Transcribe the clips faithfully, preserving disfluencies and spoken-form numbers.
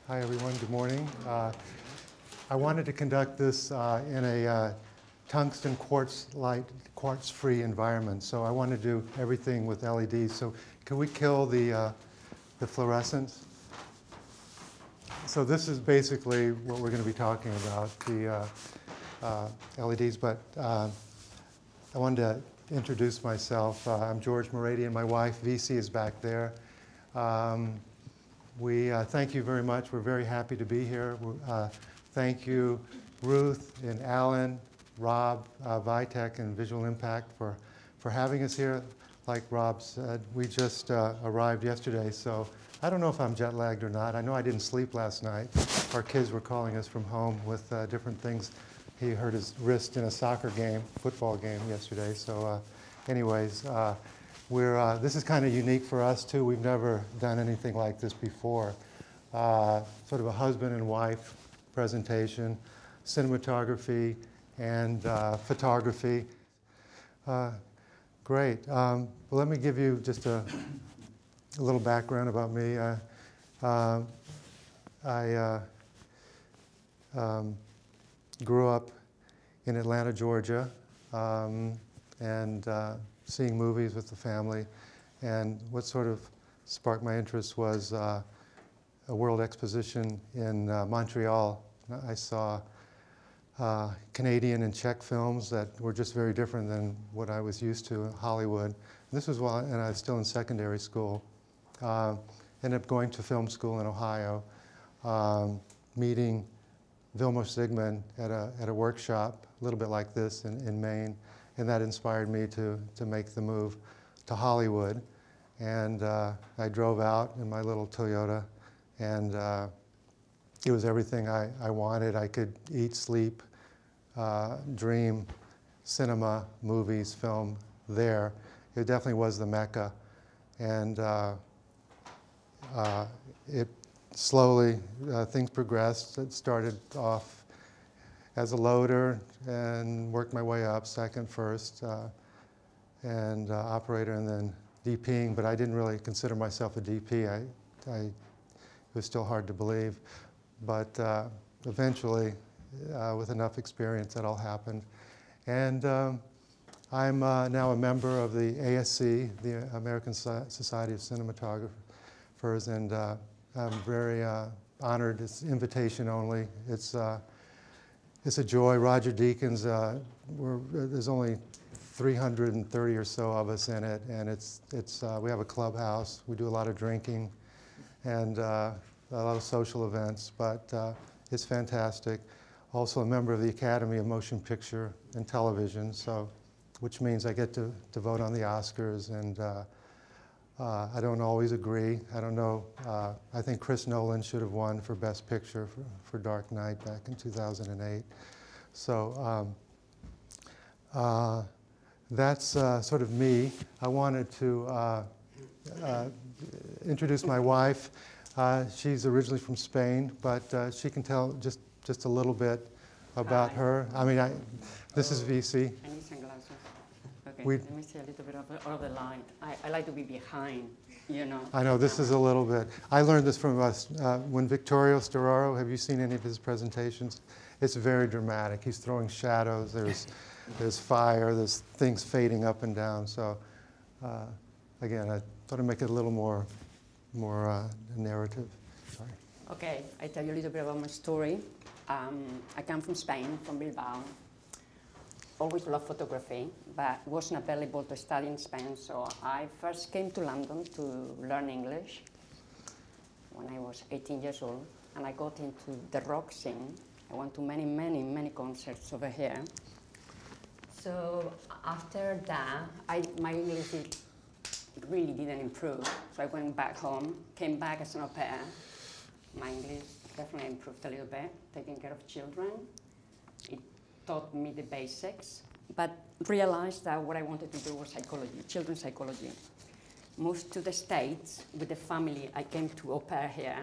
Hi, everyone. Good morning. Uh, I wanted to conduct this uh, in a uh, tungsten quartz light, quartz-free environment. So I want to do everything with L E Ds. So can we kill the, uh, the fluorescence? So this is basically what we're going to be talking about, the uh, uh, L E Ds. But uh, I wanted to introduce myself. Uh, I'm George Mooradian. My wife, Visi, is back there. Um, We uh, thank you very much. We're very happy to be here. Uh, thank you, Ruth and Alan, Rob, uh, Vitek, and Visual Impact for, for having us here. Like Rob said, we just uh, arrived yesterday, so I don't know if I'm jet lagged or not. I know I didn't sleep last night. Our kids were calling us from home with uh, different things. He hurt his wrist in a soccer game, football game yesterday. So uh, anyways, uh, We're, uh, this is kind of unique for us, too. We've never done anything like this before. Uh, sort of a husband and wife presentation, cinematography, and uh, photography. Uh, great. Um, well, let me give you just a, a little background about me. Uh, uh, I uh, um, grew up in Atlanta, Georgia, um, and uh, seeing movies with the family, and what sort of sparked my interest was uh, a world exposition in uh, Montreal. I saw uh, Canadian and Czech films that were just very different than what I was used to in Hollywood. This was while, and I was still in secondary school. Uh, ended up going to film school in Ohio, um, meeting Vilmos Zsigmond at a, at a workshop, a little bit like this in, in Maine. And that inspired me to, to make the move to Hollywood. And uh, I drove out in my little Toyota, and uh, it was everything I, I wanted. I could eat, sleep, uh, dream, cinema, movies, film there. It definitely was the Mecca. And uh, uh, it slowly, uh, things progressed. It started off as a loader and worked my way up, second, first, uh, and uh, operator, and then DPing, but I didn't really consider myself a D P. I, I, it was still hard to believe, but uh, eventually, uh, with enough experience, that all happened. And um, I'm uh, now a member of the A S C, the American Society of Cinematographers, and uh, I'm very uh, honored. It's invitation only. It's uh, It's a joy. Roger Deakins, uh, we're, there's only three hundred thirty or so of us in it, and it's, it's, uh, we have a clubhouse. We do a lot of drinking and uh, a lot of social events, but uh, it's fantastic. Also a member of the Academy of Motion Picture and Television, so, which means I get to, to vote on the Oscars, and uh, uh, I don't always agree. I don't know. Uh, I think Chris Nolan should have won for Best Picture for, for Dark Knight back in two thousand eight. So um, uh, that's uh, sort of me. I wanted to uh, uh, introduce my wife. Uh, she's originally from Spain, but uh, she can tell just, just a little bit about Hi. her. I mean, I, this is Visi. I need sunglasses. Okay, We, let me see a little bit of the, of the light. I, I like to be behind, you know. I know, this is a little bit. I learned this from us. Uh, when Vittorio Storaro, have you seen any of his presentations? It's very dramatic. He's throwing shadows. There's, there's fire. There's things fading up and down. So, uh, again, I thought I'd make it a little more, more uh, narrative. Sorry. Okay, I tell you a little bit about my story. Um, I come from Spain, from Bilbao. Always loved photography, but wasn't available to study in Spain, so I first came to London to learn English when I was eighteen years old, and I got into the rock scene. I went to many, many, many concerts over here. So after that, I, my English did, really didn't improve, so I went back home, came back as an au pair. My English definitely improved a little bit, taking care of children. It taught me the basics, but realized that what I wanted to do was psychology, children's psychology. Moved to the States with the family. I came to au pair here,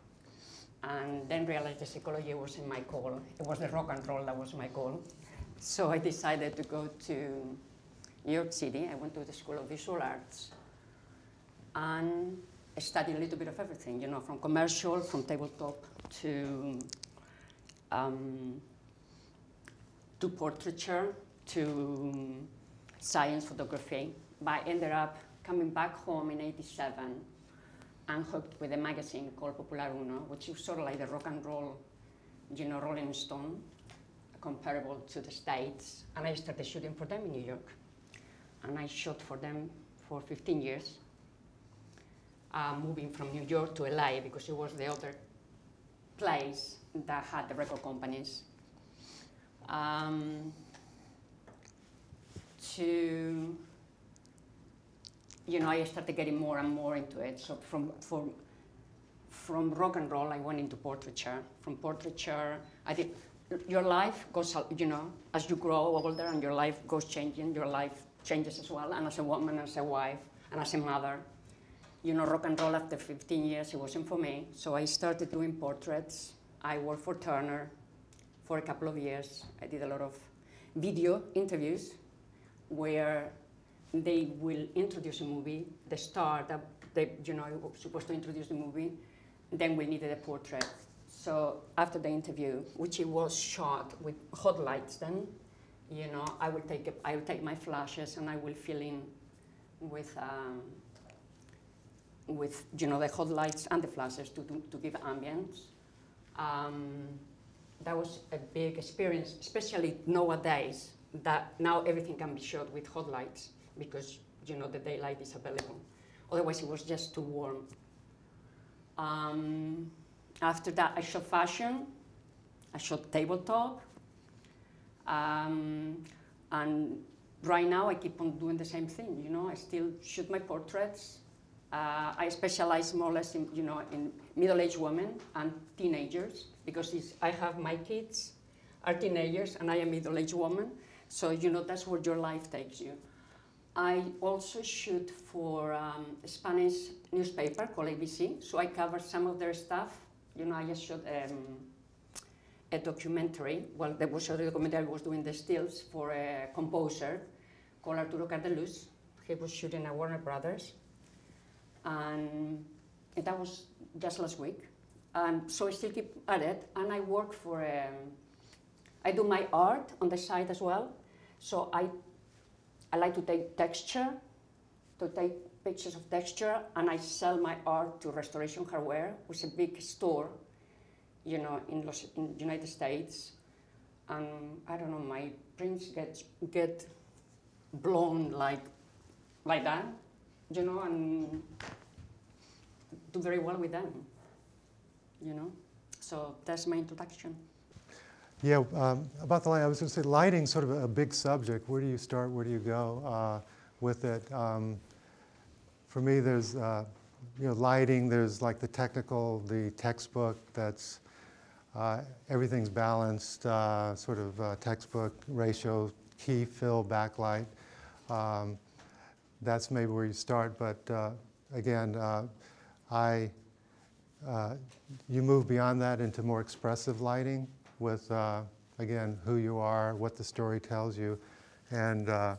and then realized the psychology wasn't my call. It was the rock and roll that was my call. So I decided to go to New York City. I went to the School of Visual Arts, and studied a little bit of everything, you know, from commercial, from tabletop to um, to portraiture, to science photography. But I ended up coming back home in eighty-seven and hooked with a magazine called Popular Uno, which is sort of like the rock and roll, you know, Rolling Stone, comparable to the States. And I started shooting for them in New York. And I shot for them for fifteen years, uh, moving from New York to L A because it was the other place that had the record companies. Um, to, you know, I started getting more and more into it. So from, from, from rock and roll, I went into portraiture. From portraiture, I did, your life goes, you know, as you grow older and your life goes changing, your life changes as well, and as a woman, as a wife, and as a mother. You know, rock and roll after fifteen years, it wasn't for me. So I started doing portraits. I worked for Turner for a couple of years. I did a lot of video interviews where they will introduce a movie, the star that they, you know, was supposed to introduce the movie, then we needed a portrait. So after the interview, which it was shot with hot lights then, you know, I will take, a, I will take my flashes and I will fill in with, um, with you know, the hot lights and the flashes to, to, to give ambience. Um, that was a big experience, especially nowadays, that now everything can be shot with hot lights because, you know, the daylight is available. Otherwise, it was just too warm. Um, after that, I shot fashion. I shot tabletop. Um, and right now, I keep on doing the same thing. You know, I still shoot my portraits. Uh, I specialize more or less in, you know, in middle-aged women and teenagers because it's, I have my kids are teenagers and I am a middle-aged woman. So, you know, that's where your life takes you. I also shoot for um, a Spanish newspaper called A B C, so I cover some of their stuff. You know, I just shot um, a documentary. Well, there was a documentary I was doing the stills for a composer called Arturo Cardeluz. He was shooting at Warner Brothers. And that was just last week. And so I still keep at it, and I work for, um, I do my art on the side as well. So I, I like to take texture, to take pictures of texture, and I sell my art to Restoration Hardware, which is a big store, you know, in Los, in United States. And I don't know, my prints get, get blown like, like that, you know, and do very well with them, you know. So that's my introduction. Yeah, um, about the light, I was going to say lighting's sort of a, a big subject. Where do you start? Where do you go uh, with it? Um, for me, there's uh, you know, lighting. There's like the technical, the textbook. That's uh, everything's balanced, uh, sort of uh, textbook ratio, key, fill, backlight. Um, that's maybe where you start. But uh, again, uh, I uh, you move beyond that into more expressive lighting. With, uh, again, who you are, what the story tells you. And uh,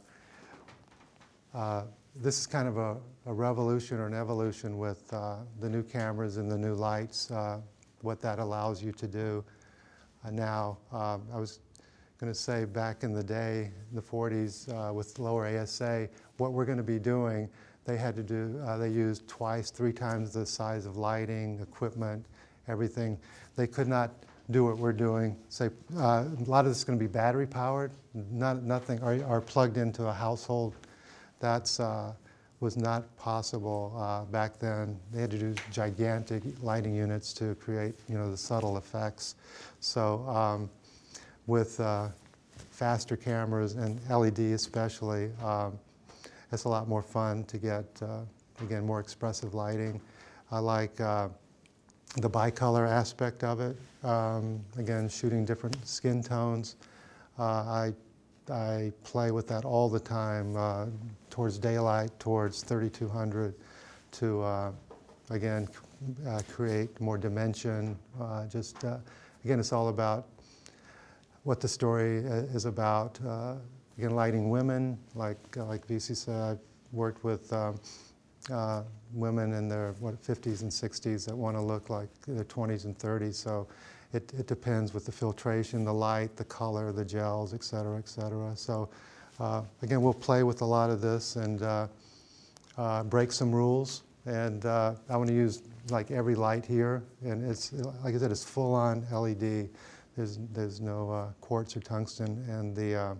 uh, this is kind of a, a revolution or an evolution with uh, the new cameras and the new lights, uh, what that allows you to do uh, now. Uh, I was going to say back in the day, in the forties, uh, with lower A S A, what we're going to be doing, they had to do, uh, they used twice, three times the size of lighting, equipment, everything. They could not do what we're doing. Say, uh, a lot of this is going to be battery powered, not, nothing, or, or plugged into a household. That's uh, was not possible uh, back then. They had to do gigantic lighting units to create, you know, the subtle effects. So um, with uh, faster cameras and L E D especially, um, it's a lot more fun to get, uh, again, more expressive lighting. I like uh, the bicolor aspect of it. Um, again, shooting different skin tones. Uh, I, I play with that all the time, uh, towards daylight, towards thirty-two hundred, to, uh, again, uh, create more dimension. Uh, just, uh, again, it's all about what the story is about. Uh, again, lighting women, like, uh, like Visi said, I've worked with um, uh, women in their what, fifties and sixties that want to look like their twenties and thirties. So it, it depends with the filtration, the light, the color, the gels, et cetera, et cetera. So uh, again, we'll play with a lot of this and uh, uh, break some rules. And uh, I want to use like every light here, and it's like I said, it's full-on L E D. There's there's no uh, quartz or tungsten, and the uh,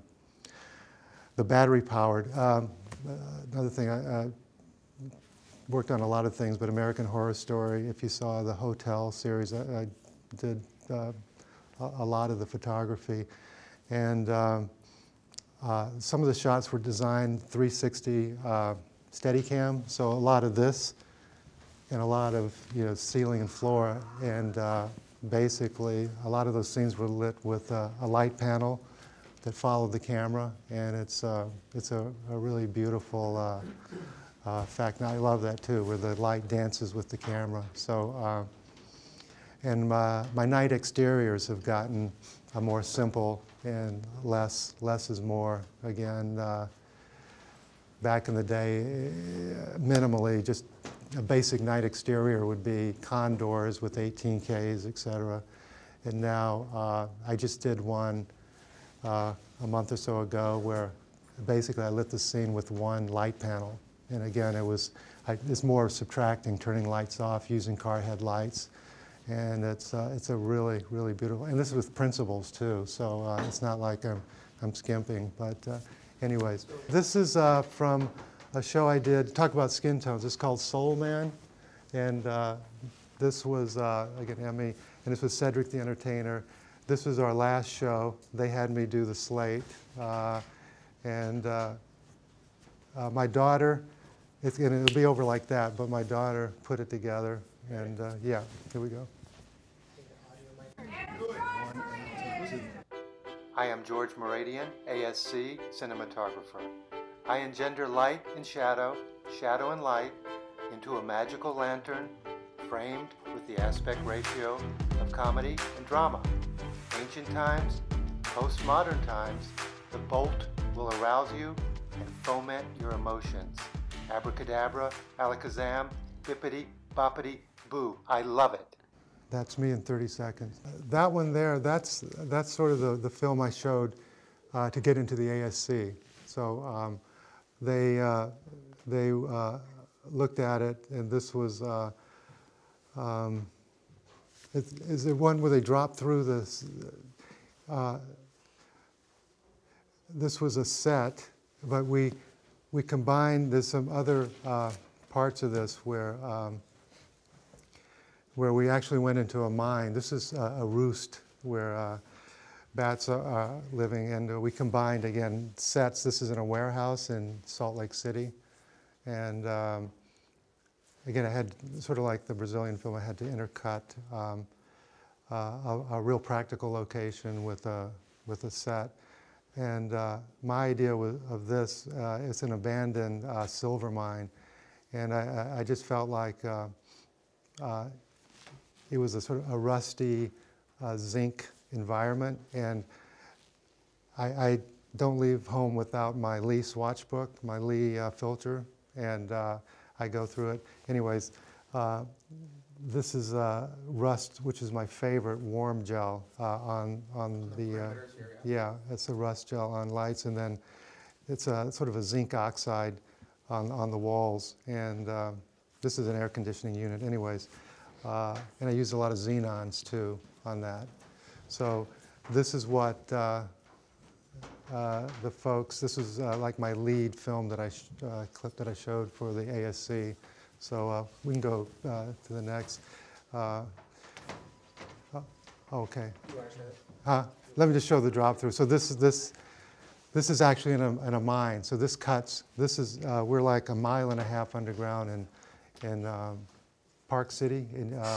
the battery-powered. Um, uh, another thing, I, I worked on a lot of things, but American Horror Story. If you saw the Hotel series, I, I did uh, a, a lot of the photography, and um, uh, some of the shots were designed three sixty uh, Steadicam. So a lot of this, and a lot of you know ceiling and floor, and uh, basically a lot of those scenes were lit with uh, a light panel that followed the camera, and it's uh, it's a, a really beautiful uh, uh, fact. And I love that too, where the light dances with the camera. So, uh, and my, my night exteriors have gotten a more simple and less less is more. Again, uh, back in the day, minimally, just a basic night exterior would be condors with eighteen Ks, et cetera. And now uh, I just did one uh, a month or so ago where basically I lit the scene with one light panel. And again, it was I, it's more subtracting, turning lights off, using car headlights. And it's, uh, it's a really, really beautiful, and this is with principles too, so uh, it's not like I'm, I'm skimping, but uh, anyways. This is uh, from a show I did, talk about skin tones. It's called Soul Man, and uh, this was, uh, again, Emmy, and this was Cedric the Entertainer. This was our last show. They had me do the slate, uh, and uh, uh, my daughter, it's, and it'll be over like that, but my daughter put it together, and uh, yeah, here we go. I am George Mooradian, A S C, cinematographer. I engender light and shadow, shadow and light, into a magical lantern framed with the aspect ratio of comedy and drama. Ancient times, postmodern times, the bolt will arouse you and foment your emotions. Abracadabra, alakazam, bippity, boppity, boo. I love it. That's me in thirty seconds. That one there, that's, that's sort of the, the film I showed uh, to get into the A S C. So um, they, uh, they uh, looked at it, and this was, uh, um, is, is there one where they drop through this? Uh, this was a set, but we, we combined, there's some other uh, parts of this where um, where we actually went into a mine. This is uh, a roost where uh, bats are uh, living, and uh, we combined, again, sets. This is in a warehouse in Salt Lake City. And um, again, I had, sort of like the Brazilian film, I had to intercut um, uh, a, a real practical location with a, with a set. And uh, my idea was, of this, uh, it's an abandoned uh, silver mine. And I, I just felt like uh, uh, it was a sort of a rusty uh, zinc environment, and I, I don't leave home without my Lee swatch book, my Lee uh, filter, and uh, I go through it. Anyways, uh, this is uh, rust, which is my favorite, warm gel uh, on on the uh, yeah, it's a rust gel on lights, and then it's a sort of a zinc oxide on on the walls, and uh, this is an air conditioning unit. Anyways. Uh, and I used a lot of xenons too on that. So this is what uh, uh, the folks, this is uh, like my lead film that I, sh uh, clip that I showed for the A S C. So uh, we can go uh, to the next. Uh, oh, okay. Uh, let me just show the drop through. So this is, this, this is actually in a, in a mine. So this cuts, this is, uh, we're like a mile and a half underground in, in um, Park City, in, uh,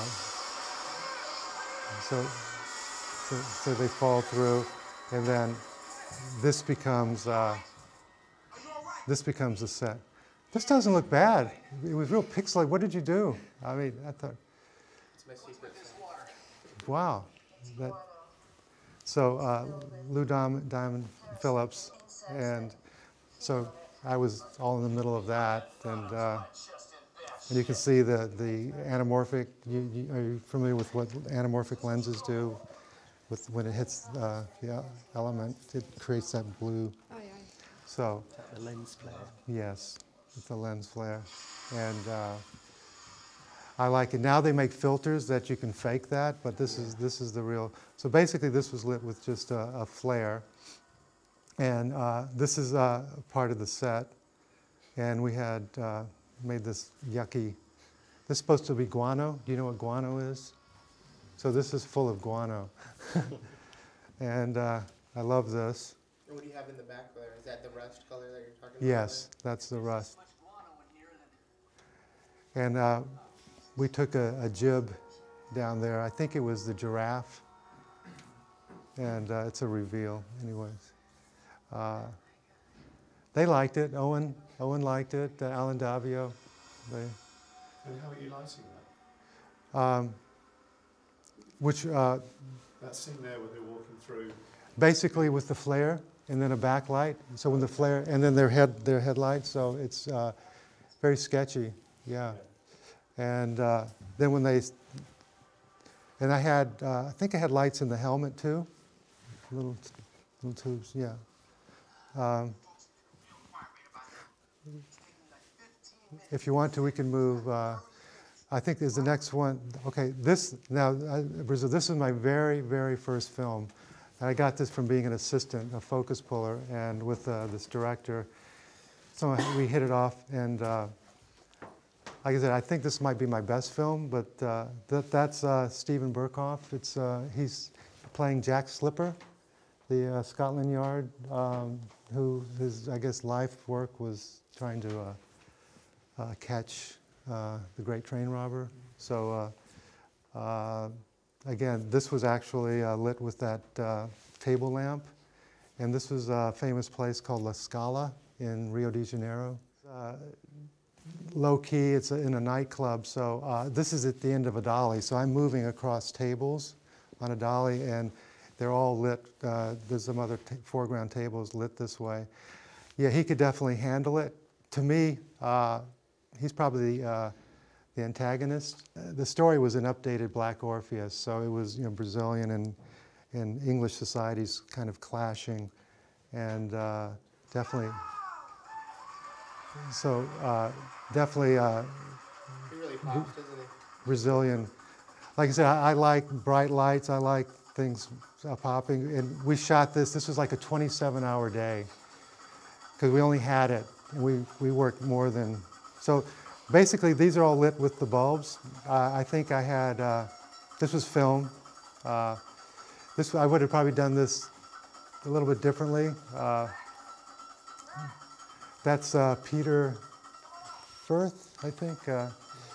so, so, so they fall through, and then this becomes uh, this becomes a set. This doesn't look bad. It was real pixelated. What did you do? I mean, I thought. It's my secret. Wow. That, so uh, Lou Diamond, Diamond Phillips, and so I was all in the middle of that, and. Uh, And you can see the, the anamorphic, you, you, are you familiar with what anamorphic lenses do? With, when it hits uh, the element, it creates that blue. Aye, aye. So, Is that the lens flare? yes, it's a lens flare. And uh, I like it. Now they make filters that you can fake that, but this is this is the real. So basically, this was lit with just a, a flare, and uh, this is uh, part of the set. And we had uh, made this yucky. This is supposed to be guano. Do you know what guano is? So this is full of guano, and uh, I love this. What do you have in the back there? Is that the rust color that you're talking about? Yes, that's the rust. And uh, we took a, a jib down there. I think it was the giraffe, and uh, it's a reveal, anyways. Uh, they liked it. Owen, Owen liked it. Uh, Alan Davio. They, And how are you lighting that? um, which uh, That scene there where they're walking through. basically with the flare and then a backlight. So when the flare and then their head their headlights. So it's uh, very sketchy. Yeah. And uh, then when they and I had uh, I think I had lights in the helmet too. Little little tubes. Yeah. Um, if you want to, we can move. Uh, I think is the next one. Okay, this now, uh, Brazil. This is my very, very first film, and I got this from being an assistant, a focus puller, and with uh, this director. So we hit it off, and uh, like I said, I think this might be my best film. But uh, that, that's uh, Stephen Burkhoff. It's uh, he's playing Jack Slipper, the uh, Scotland Yard, um, who his I guess life work was trying to uh, uh, catch. Uh, the great train robber. So uh, uh, again, this was actually uh, lit with that uh, table lamp, and this was a famous place called La Scala in Rio de Janeiro. Uh, low key, it's in a nightclub. So uh, this is at the end of a dolly. So I'm moving across tables on a dolly, and they're all lit. Uh, there's some other t foreground tables lit this way. Yeah, he could definitely handle it. To me. Uh, He's probably the, uh, the antagonist. Uh, the story was an updated Black Orpheus, so it was you know Brazilian and, and English societies kind of clashing, and uh, definitely. So uh, definitely uh, He really pops, doesn't he? Brazilian. Like I said, I, I like bright lights. I like things uh, popping, and we shot this. This was like a twenty-seven hour day because we only had it, and we we worked more than. So basically, these are all lit with the bulbs. Uh, I think I had, uh, this was film. Uh, this I would have probably done this a little bit differently. Uh, that's uh, Peter Firth, I think. Uh,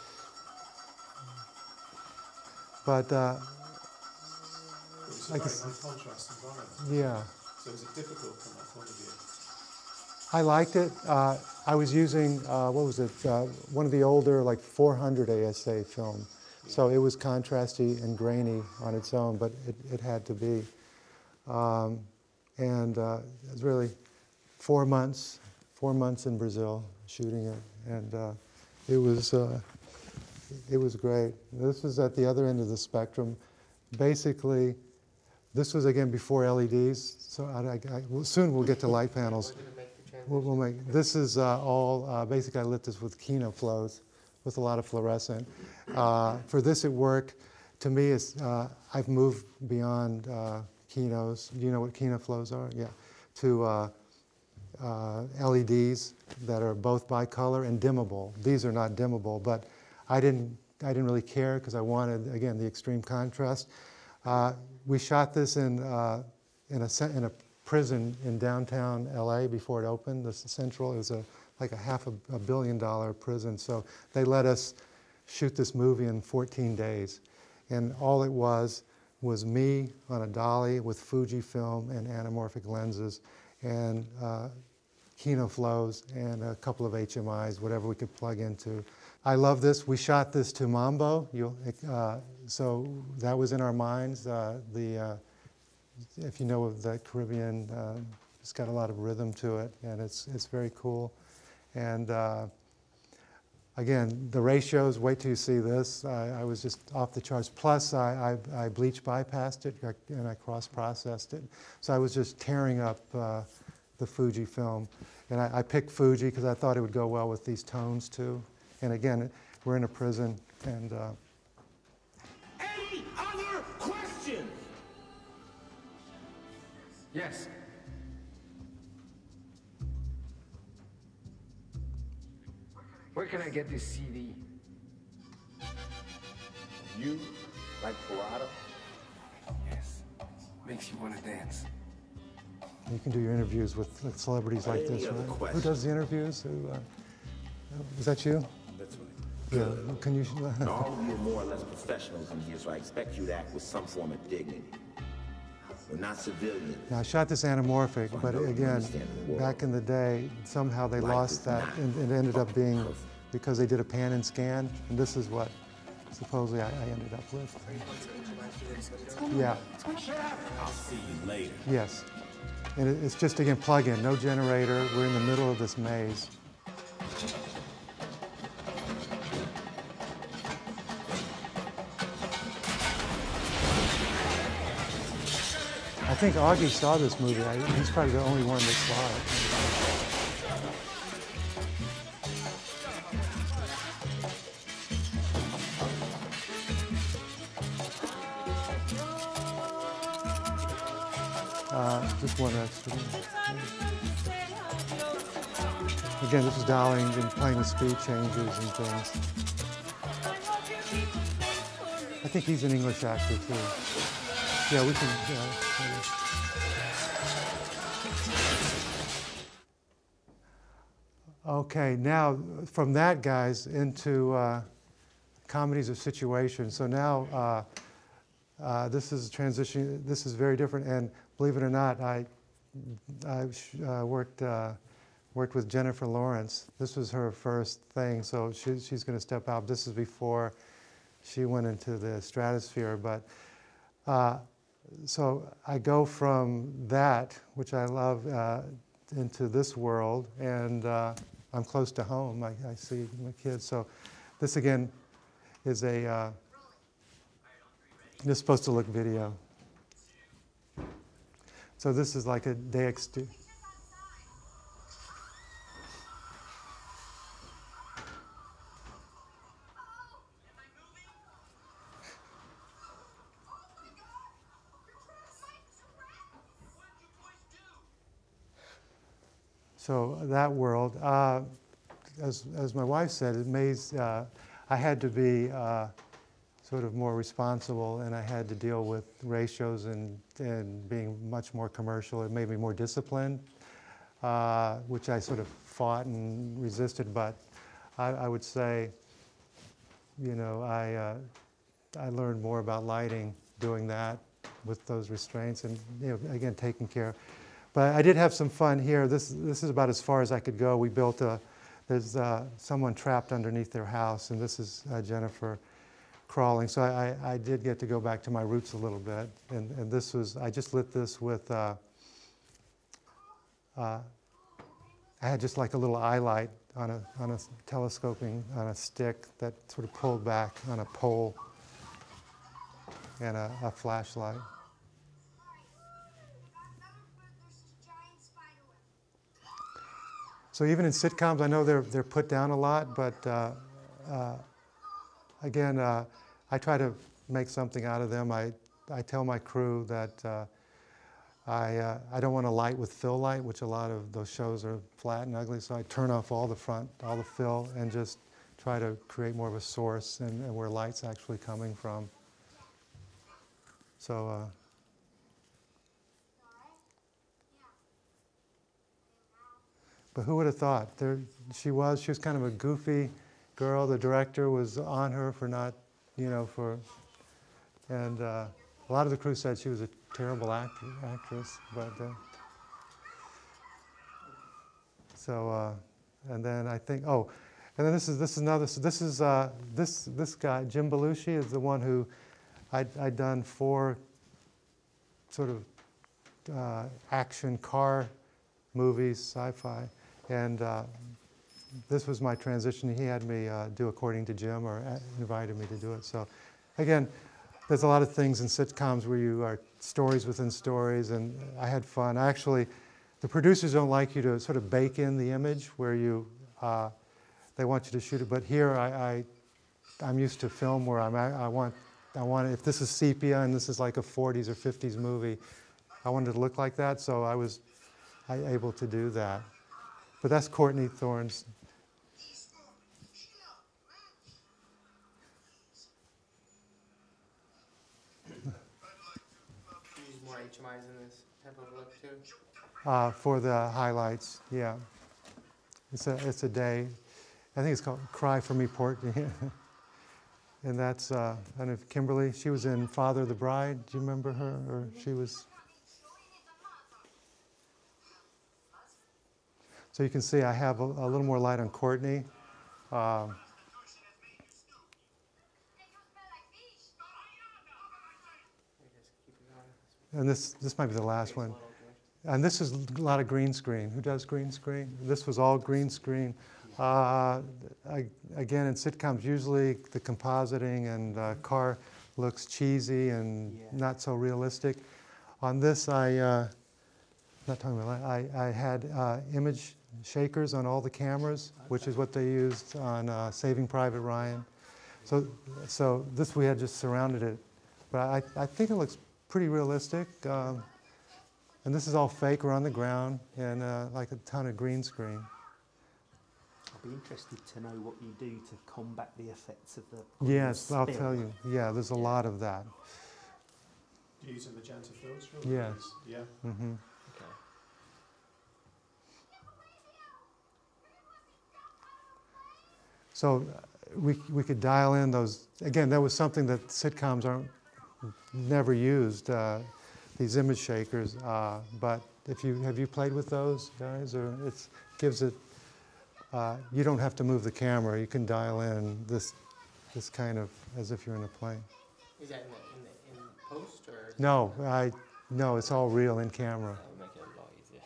but uh, It's a I very guess- high contrast environment. yeah. So is it difficult from that point of view? I liked it. Uh, I was using, uh, what was it, uh, one of the older, like four hundred A S A film. So it was contrasty and grainy on its own, but it, it had to be. Um, and uh, it was really four months, four months in Brazil shooting it. And uh, it was, uh, it was great. This was at the other end of the spectrum. Basically, this was again before L E Ds. So I, I, I, well, soon we'll get to light panels. We're gonna make the transition. We'll, we'll make, this is uh, all, uh, basically I lit this with Kino flows, with a lot of fluorescent. Uh, for this at work, to me, it's, uh, I've moved beyond uh, Kinos. Do you know what Kino flows are? Yeah. To uh, uh, L E Ds that are both bicolor and dimmable. These are not dimmable, but I didn't, I didn't really care because I wanted, again, the extreme contrast. Uh, we shot this in, uh, in, a, in a prison in downtown L A before it opened. The Central is a, like a half a, a billion dollar prison. So they let us shoot this movie in fourteen days. And all it was was me on a dolly with Fujifilm and anamorphic lenses and uh, Kino flows and a couple of H M Is, whatever we could plug into. I love this. We shot this to Mambo. You'll, uh, so that was in our minds. Uh, the, uh, if you know of the Caribbean, uh, it's got a lot of rhythm to it, and it's, it's very cool. And uh, again, the ratios, wait till you see this. I, I was just off the charts. Plus, I, I, I bleach bypassed it and I cross-processed it. So I was just tearing up uh, the Fuji film. And I, I picked Fuji because I thought it would go well with these tones too. And again, we're in a prison and uh, Any other questions? Yes. Where can I get this C D? You like Parada? Yes. Makes you want to dance. you can do your interviews with, with celebrities like Any this, other right? Who questions? does the interviews? Who, uh, is that you? That's right. Yeah. Can you? All of you are more or less professionals in here, so I expect you to act with some form of dignity. We're not civilians. Now, I shot this anamorphic, So I but know you again, understand the world. back in the day, somehow they Life lost is that, not and it ended up being perfect. because they did a pan and scan, and this is what supposedly I, I ended up with. Yeah. I'll see you later. Yes. And it, it's just, again, plug-in, no generator. We're in the middle of this maze. I think Augie saw this movie. I, he's probably the only one that saw it. Uh, just one extra. Again, this is dialing and playing with speed changes and things. I think he's an English actor too. Yeah, we can. Yeah, okay, now from that, guys, into uh, comedies of situation. So now uh, uh, this is transition. This is very different, and believe it or not, I I uh, worked uh, worked with Jennifer Lawrence. This was her first thing, so she, she's going to step out. This is before she went into the stratosphere, but. Uh, So I go from that, which I love, uh, into this world, and uh, I'm close to home. I, I see my kids. So this, again, is a, uh, it's supposed to look video. So this is like a day exterior. So that world, uh, as, as my wife said, it made, uh, I had to be uh, sort of more responsible, and I had to deal with ratios and, and being much more commercial. It made me more disciplined, uh, which I sort of fought and resisted, but I, I would say, you know, I, uh, I learned more about lighting doing that with those restraints and, you know, again, taking care. But I did have some fun here. This, this is about as far as I could go. We built a, there's uh, someone trapped underneath their house, and this is uh, Jennifer crawling. So I, I, I did get to go back to my roots a little bit. And, and this was, I just lit this with, uh, uh, I had just like a little eye light on a, on a telescoping, on a stick that sort of pulled back on a pole, and a, a flashlight. So even in sitcoms, I know they're, they're put down a lot, but uh, uh, again, uh, I try to make something out of them. I, I tell my crew that uh, I, uh, I don't want to light with fill light, which a lot of those shows are flat and ugly, so I turn off all the front, all the fill, and just try to create more of a source and, and where light's actually coming from. So. Uh, But who would have thought? There she was. She was kind of a goofy girl. The director was on her for not, you know, for, and uh, a lot of the crew said she was a terrible act actress. But uh, so, uh, and then I think, oh, and then this is this is another. This is uh, this this guy Jim Belushi is the one who I'd, I'd done four sort of uh, action car movies, sci-fi. And uh, this was my transition. He had me uh, do According to Jim, or uh, invited me to do it. So again, there's a lot of things in sitcoms where you are stories within stories, and I had fun. Actually, the producers don't like you to sort of bake in the image where you, uh, they want you to shoot it. But here, I, I, I'm used to film where I'm, I, I want, I want, if this is sepia and this is like a forties or fifties movie, I wanted to look like that, so I was I, able to do that. But that's Courtney Thorne's. Use more H M Is in this type of look too. Uh, for the highlights, yeah. It's a, it's a day. I think it's called Cry for Me, Port. And that's, uh, I don't know if Kimberly, she was in Father of the Bride. Do you remember her? Or she was. So you can see I have a, a little more light on Courtney. Um, and this, this might be the last one. And this is a lot of green screen. Who does green screen? This was all green screen. Uh, I, again, in sitcoms, usually the compositing and uh, car looks cheesy and Yeah. not so realistic. On this, I, uh, not talking about that, I, I had uh, image shakers on all the cameras, which is what they used on uh, Saving Private Ryan. So, so this we had just surrounded it. But I, I think it looks pretty realistic. Um, and this is all fake or on the ground and uh, like a ton of green screen. I'll be interested to know what you do to combat the effects of the Yes, I'll spill. tell you. Yeah, there's a Yeah. lot of that. Do you use a magenta filter? or Yes. is- Yeah. Mm-hmm. Okay. So uh, we, we could dial in those, again, that was something that sitcoms aren't, never used, uh, these image shakers, uh, but if you, have you played with those guys, or it gives it, uh, you don't have to move the camera, you can dial in this, this kind of, as if you're in a plane. Is that in the, in the in post or? is No, it- I, no, it's all real in camera. That would make it a lot easier.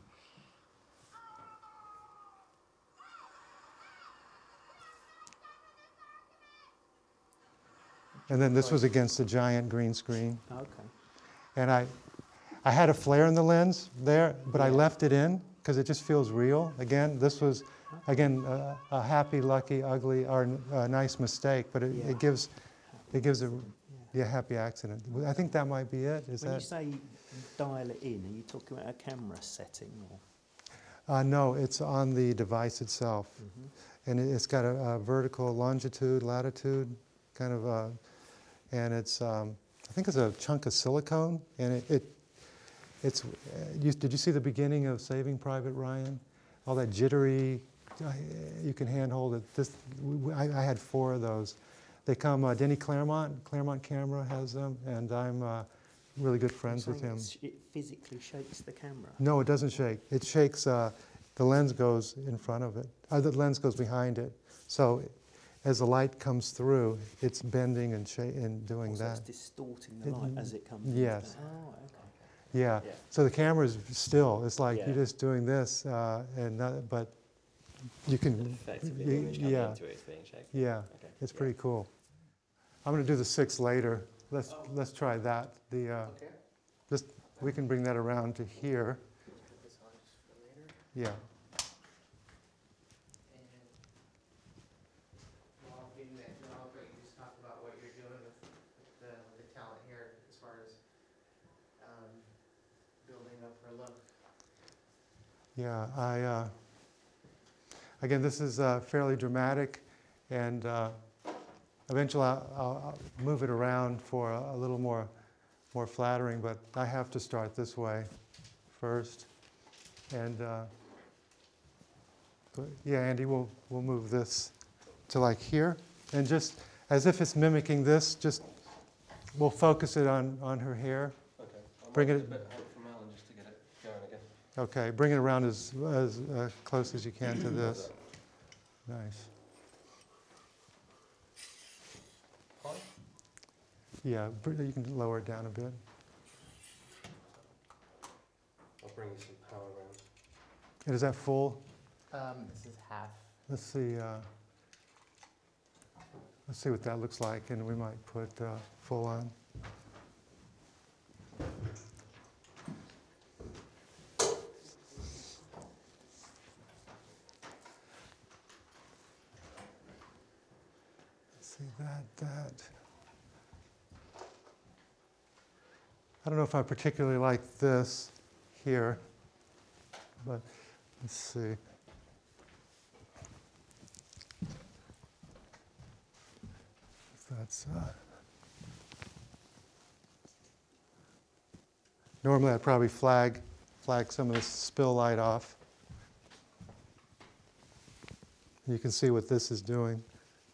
And then this was against a giant green screen. Okay. And I, I had a flare in the lens there, but I Yeah. left it in because it just feels real. Again, this was, again, uh, a happy, lucky, ugly, or a nice mistake, but it, Yeah. it gives, it gives a, Yeah. yeah, happy accident. I think that might be it. Is When you that? say dial it in, are you talking about a camera setting or? Uh, no, it's on the device itself, Mhm. and it, it's got a, a vertical longitude, latitude, kind of, uh, and it's, um, I think it's a chunk of silicone, and it, it it's. Uh, you, did you see the beginning of Saving Private Ryan? All that jittery, uh, you can handhold it. This, w- I, I had four of those. They come. Uh, Denny Claremont, Claremont Camera has them, and I'm uh, really good friends You're with saying him. it's- It physically shakes the camera. No, it doesn't shake. It shakes, uh, the lens goes in front of it. Uh, the lens goes behind it. So as the light comes through, it's bending and, sha and doing Also, that. it's distorting the It- light as it comes. yes. In. Oh, okay. Yeah. Yeah. So the camera's still. It's like Yeah. you're just doing this, uh, and not, but you can. Effectively, y- the image coming yeah. into it is being shaken. Yeah. Okay. It's Yeah. pretty cool. I'm going to do the six later. Let's let's try that. The uh, Okay. just we can bring that around to here. Put this on just for later. Yeah. And while getting that developed, you just talk about what you're doing with, with the, the talent here as far as um, building up her look. Yeah, I, uh, again, this is uh, fairly dramatic, and uh, eventually I'll, I'll I'll move it around for a, a little more, more flattering, but I have to start this way first. And uh, but yeah, Andy, we'll, we'll move this to like here, and just as if it's mimicking this, just, we'll focus it on, on her hair. Okay. I'll Bring make it- a bit of help from Alan just to get it going again. Okay, bring it around as, as uh, close as you can to this. Nice. Fine. Yeah, br- you can lower it down a bit. I'll bring you some power around. And is that full? Um, this is half, let's see, uh, let's see what that looks like, and we might put uh, full on. See that, that. I don't know if I particularly like this here, but let's see. That's, uh, normally I'd probably flag, flag some of this spill light off. You can see what this is doing.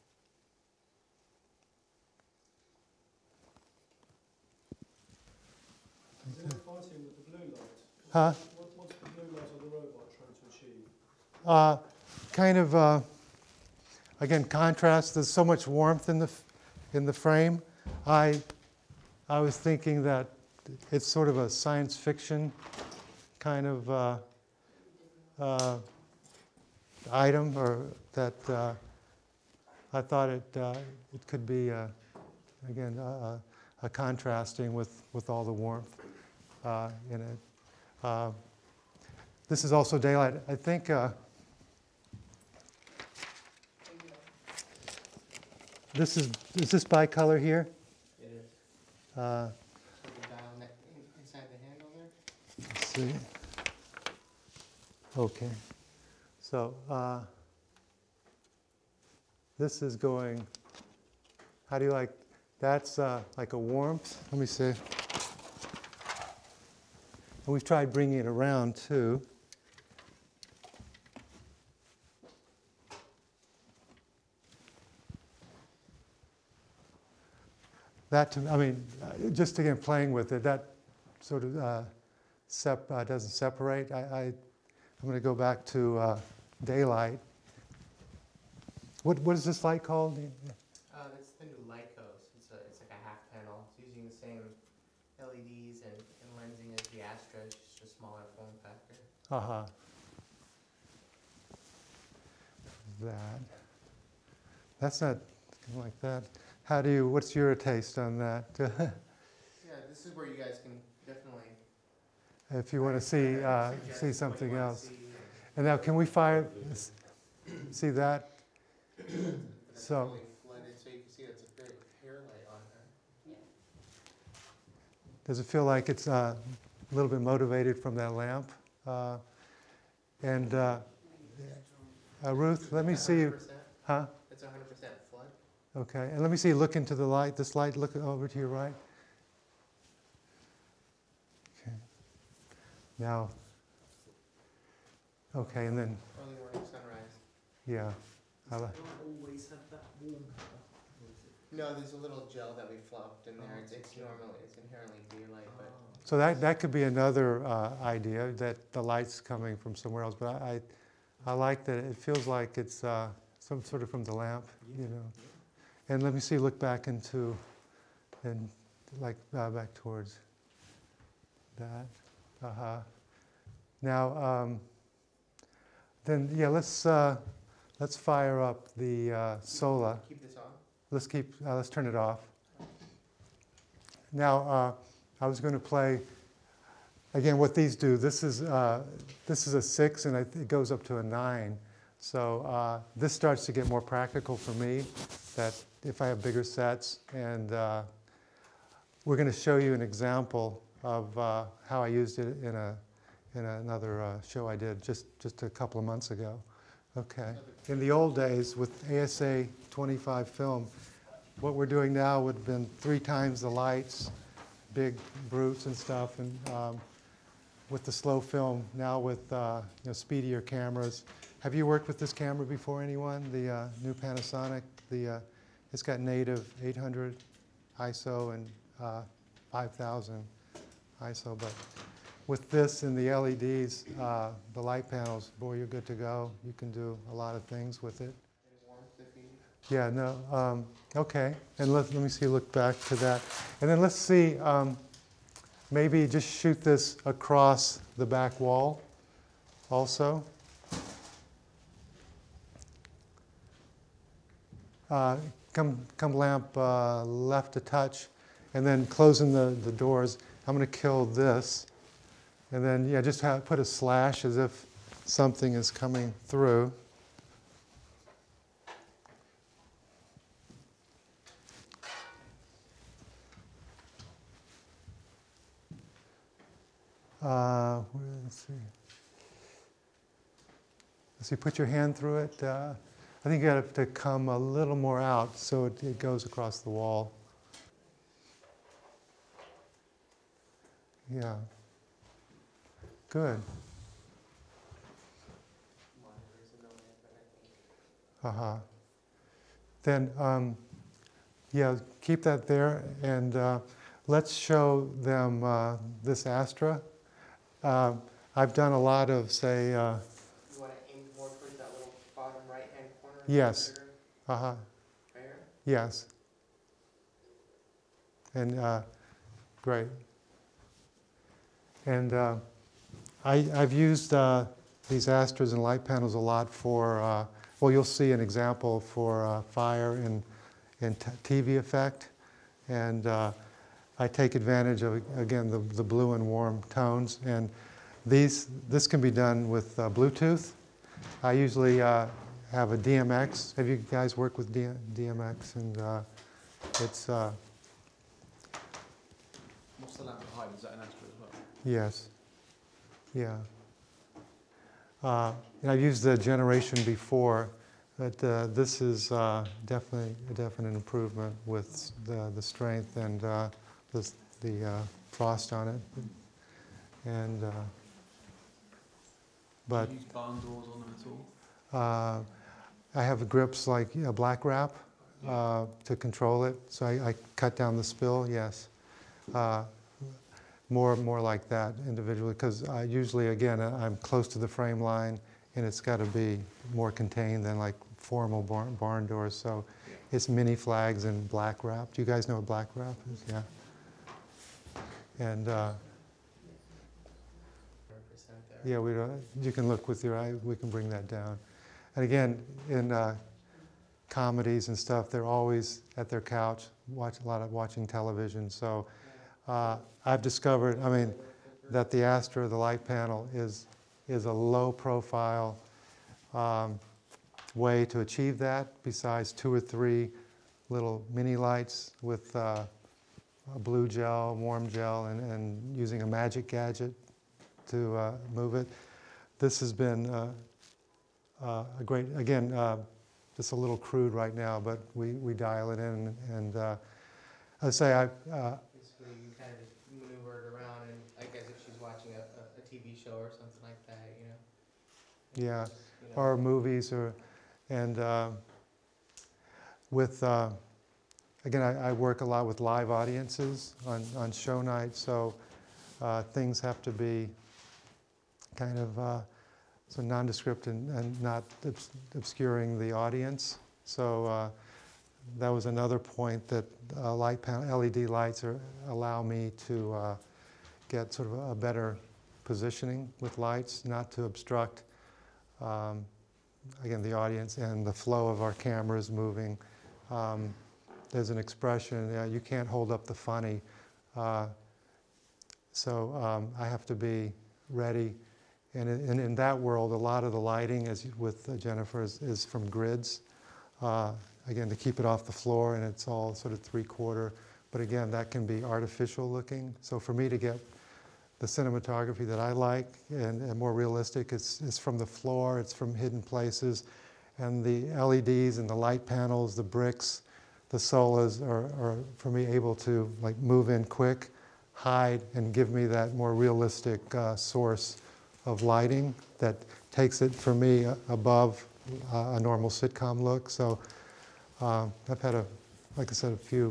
Is it fighting with the blue light? Huh? What, what's the blue light of the robot trying to achieve? Uh, kind of, uh, again, contrast. There's so much warmth in the in the frame. I I was thinking that it's sort of a science fiction kind of uh, uh, item, or that uh, I thought it uh, it could be uh, again uh, a contrasting with with all the warmth uh, in it. Uh, this is also daylight. I think. Uh, This is, is this bicolor here? It is. Uh, So the dial ne- in- inside the handle there? let's see. Okay. So uh, this is going, how do you like, that's uh, like a warmth. Let me see. And we've tried bringing it around too. That, to, I mean, uh, just again playing with it, that sort of uh, sep uh, doesn't separate. I, I, I'm going to go back to uh, daylight. What, what is this light called? Uh, that's the new Lycos. It's, a, it's like a half panel. It's using the same L E Ds and, and lensing as the Astra, it's just a smaller form factor. Uh-huh. That. That's not like that. How do you, what's your taste on that? Yeah, this is where you guys can definitely If you want to see, uh, suggest see what something you wanna else. see. And now can we fire, see that? But it's So- fully flooded, so you can see it's a big hair light on there. Does it feel like it's uh, a little bit motivated from that lamp? Uh, and uh, uh, Ruth, let me see you. one hundred percent. Huh? It's one hundred percent flood. Okay, and let me see you look into the light. This light, look over to your right. Okay. Now, okay, and then, Early morning sunrise. yeah. I li- Always have that warm No, there's a little gel that we flopped in there. It's, it's normally, it's inherently daylight, but So that, that could be another uh, idea, that the light's coming from somewhere else. But I, I like that it feels like it's uh, some sort of from the lamp, you know. And let me see, look back into, and like uh, back towards that. Uh-huh. Now, um, then, yeah, let's, uh, let's fire up the uh, Sola. keep this on. Let's keep, uh, let's turn it off. Now, uh, I was going to play, again, what these do. This is, uh, this is a six, and I th it goes up to a nine. So uh, this starts to get more practical for me, that if I have bigger sets. And uh, we're going to show you an example of uh, how I used it in, a, in another uh, show I did just, just a couple of months ago. Okay. In the old days with A S A twenty-five film, what we're doing now would have been three times the lights, big brutes and stuff, and um, with the slow film, now with uh, you know, speedier cameras. Have you worked with this camera before, anyone? The uh, new Panasonic, the, uh, it's got native eight hundred I S O and uh, five thousand I S O, but with this and the L E Ds, uh, the light panels, boy, you're good to go. You can do a lot of things with it. Any warmth if you need. Yeah, no, um, okay. And let, let me see, look back to that. And then let's see, um, maybe just shoot this across the back wall also. uh, come, come lamp uh, left a touch, and then closing the, the doors. I'm going to kill this, and then yeah, just have, put a slash as if something is coming through. Uh, let's see. So you put your hand through it. Uh, I think you have to come a little more out so it, it goes across the wall. Yeah. Good. Uh-huh. Then, um, yeah, keep that there, and uh, let's show them uh, this Astra. Uh, I've done a lot of, say, uh, You want to aim more towards that little bottom right-hand corner? yes. Uh-huh. Right here? Yes. And uh, great. And uh, I, I've used uh, these Astras and light panels a lot for, uh, well, you'll see an example for uh, fire and, and T V effect. And uh, I take advantage of, again, the, the blue and warm tones. And these, this can be done with uh, Bluetooth. I usually uh, have a D M X. Have you guys worked with D M X? And uh, it's... Uh, What's the lamp behind? Is that an Astra as well? yes. Yeah. Uh, and I've used the generation before, but uh, this is uh, definitely a definite improvement with the, the strength and uh, the, the uh, frost on it. And uh, but Do you use barn doors on them at all? uh, I have grips like a black wrap uh, to control it, so I, I cut down the spill. Yes. Uh, More, more like that individually, because uh, usually, again, uh, I'm close to the frame line, and it's got to be more contained than like formal barn, barn doors. So Yeah. it's mini flags and black wrap. Do you guys know what black wrap is? Yeah. And uh, one hundred percent there. yeah, we don't, you can look with your eye. We can bring that down. And again, in uh, comedies and stuff, they're always at their couch, watch a lot of watching television. So. Uh, I've discovered, I mean, that the Astra, the light panel, is, is a low-profile um, way to achieve that, besides two or three little mini lights with uh, a blue gel, warm gel, and, and using a magic gadget to uh, move it. This has been uh, uh, a great, again, uh, just a little crude right now, but we, we dial it in, and uh, I say I, uh, Basically, you kind of just maneuver it around, and I guess if she's watching a, a, a T V show or something like that, you know. yeah. Just, you know. Or movies, or and uh, with uh, again, I, I work a lot with live audiences on, on show night, so uh, things have to be kind of uh, so nondescript and, and not obs obscuring the audience. So uh, that was another point, that uh, light panel, L E D lights are, allow me to uh, get sort of a better positioning with lights, not to obstruct Um, again, the audience and the flow of our cameras moving. Um, there's an expression, uh, you can't hold up the funny. Uh, so um, I have to be ready. And in, in, in that world, a lot of the lighting, as you, with uh, Jennifer, is, is from grids. Uh, again, to keep it off the floor, and it's all sort of three-quarter. But again, that can be artificial looking. So for me to get the cinematography that I like and, and more realistic, it's, it's from the floor, it's from hidden places, and the L E Ds and the light panels, the bricks, the solas are, are for me able to like move in quick, hide, and give me that more realistic uh, source of lighting that takes it for me uh, above uh, a normal sitcom look. So uh, I've had a, like I said, a few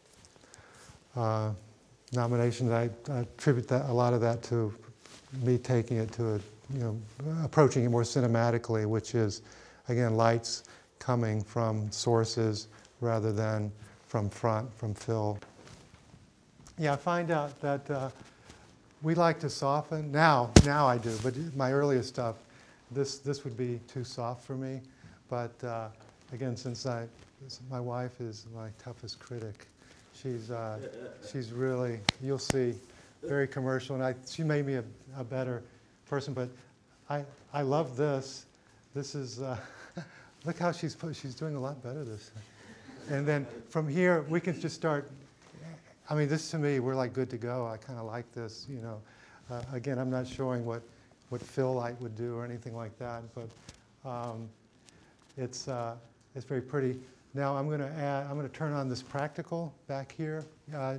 uh, nominations. I, I attribute that, a lot of that to me taking it to a, you know, approaching it more cinematically, which is, again, lights coming from sources rather than from front, from fill. Yeah, I find out that uh, we like to soften. Now, now I do, but my earlier stuff, this, this would be too soft for me. But uh, again, since I, this, my wife is my toughest critic. She's, uh, she's really, you'll see, very commercial, and I, she made me a, a better person, but I, I love this. This is, uh, look how she's, put, she's doing a lot better this time. And then from here, we can just start, I mean, this to me, we're like good to go. I kind of like this, you know. Uh, again, I'm not showing what, what fill light would do or anything like that, but um, it's, uh, it's very pretty. Now I'm going to add, I'm going to turn on this practical back here. Uh,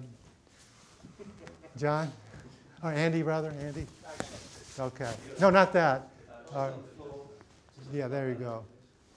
John? Or Andy, rather, Andy? Okay. No, not that. Uh, yeah, there you go.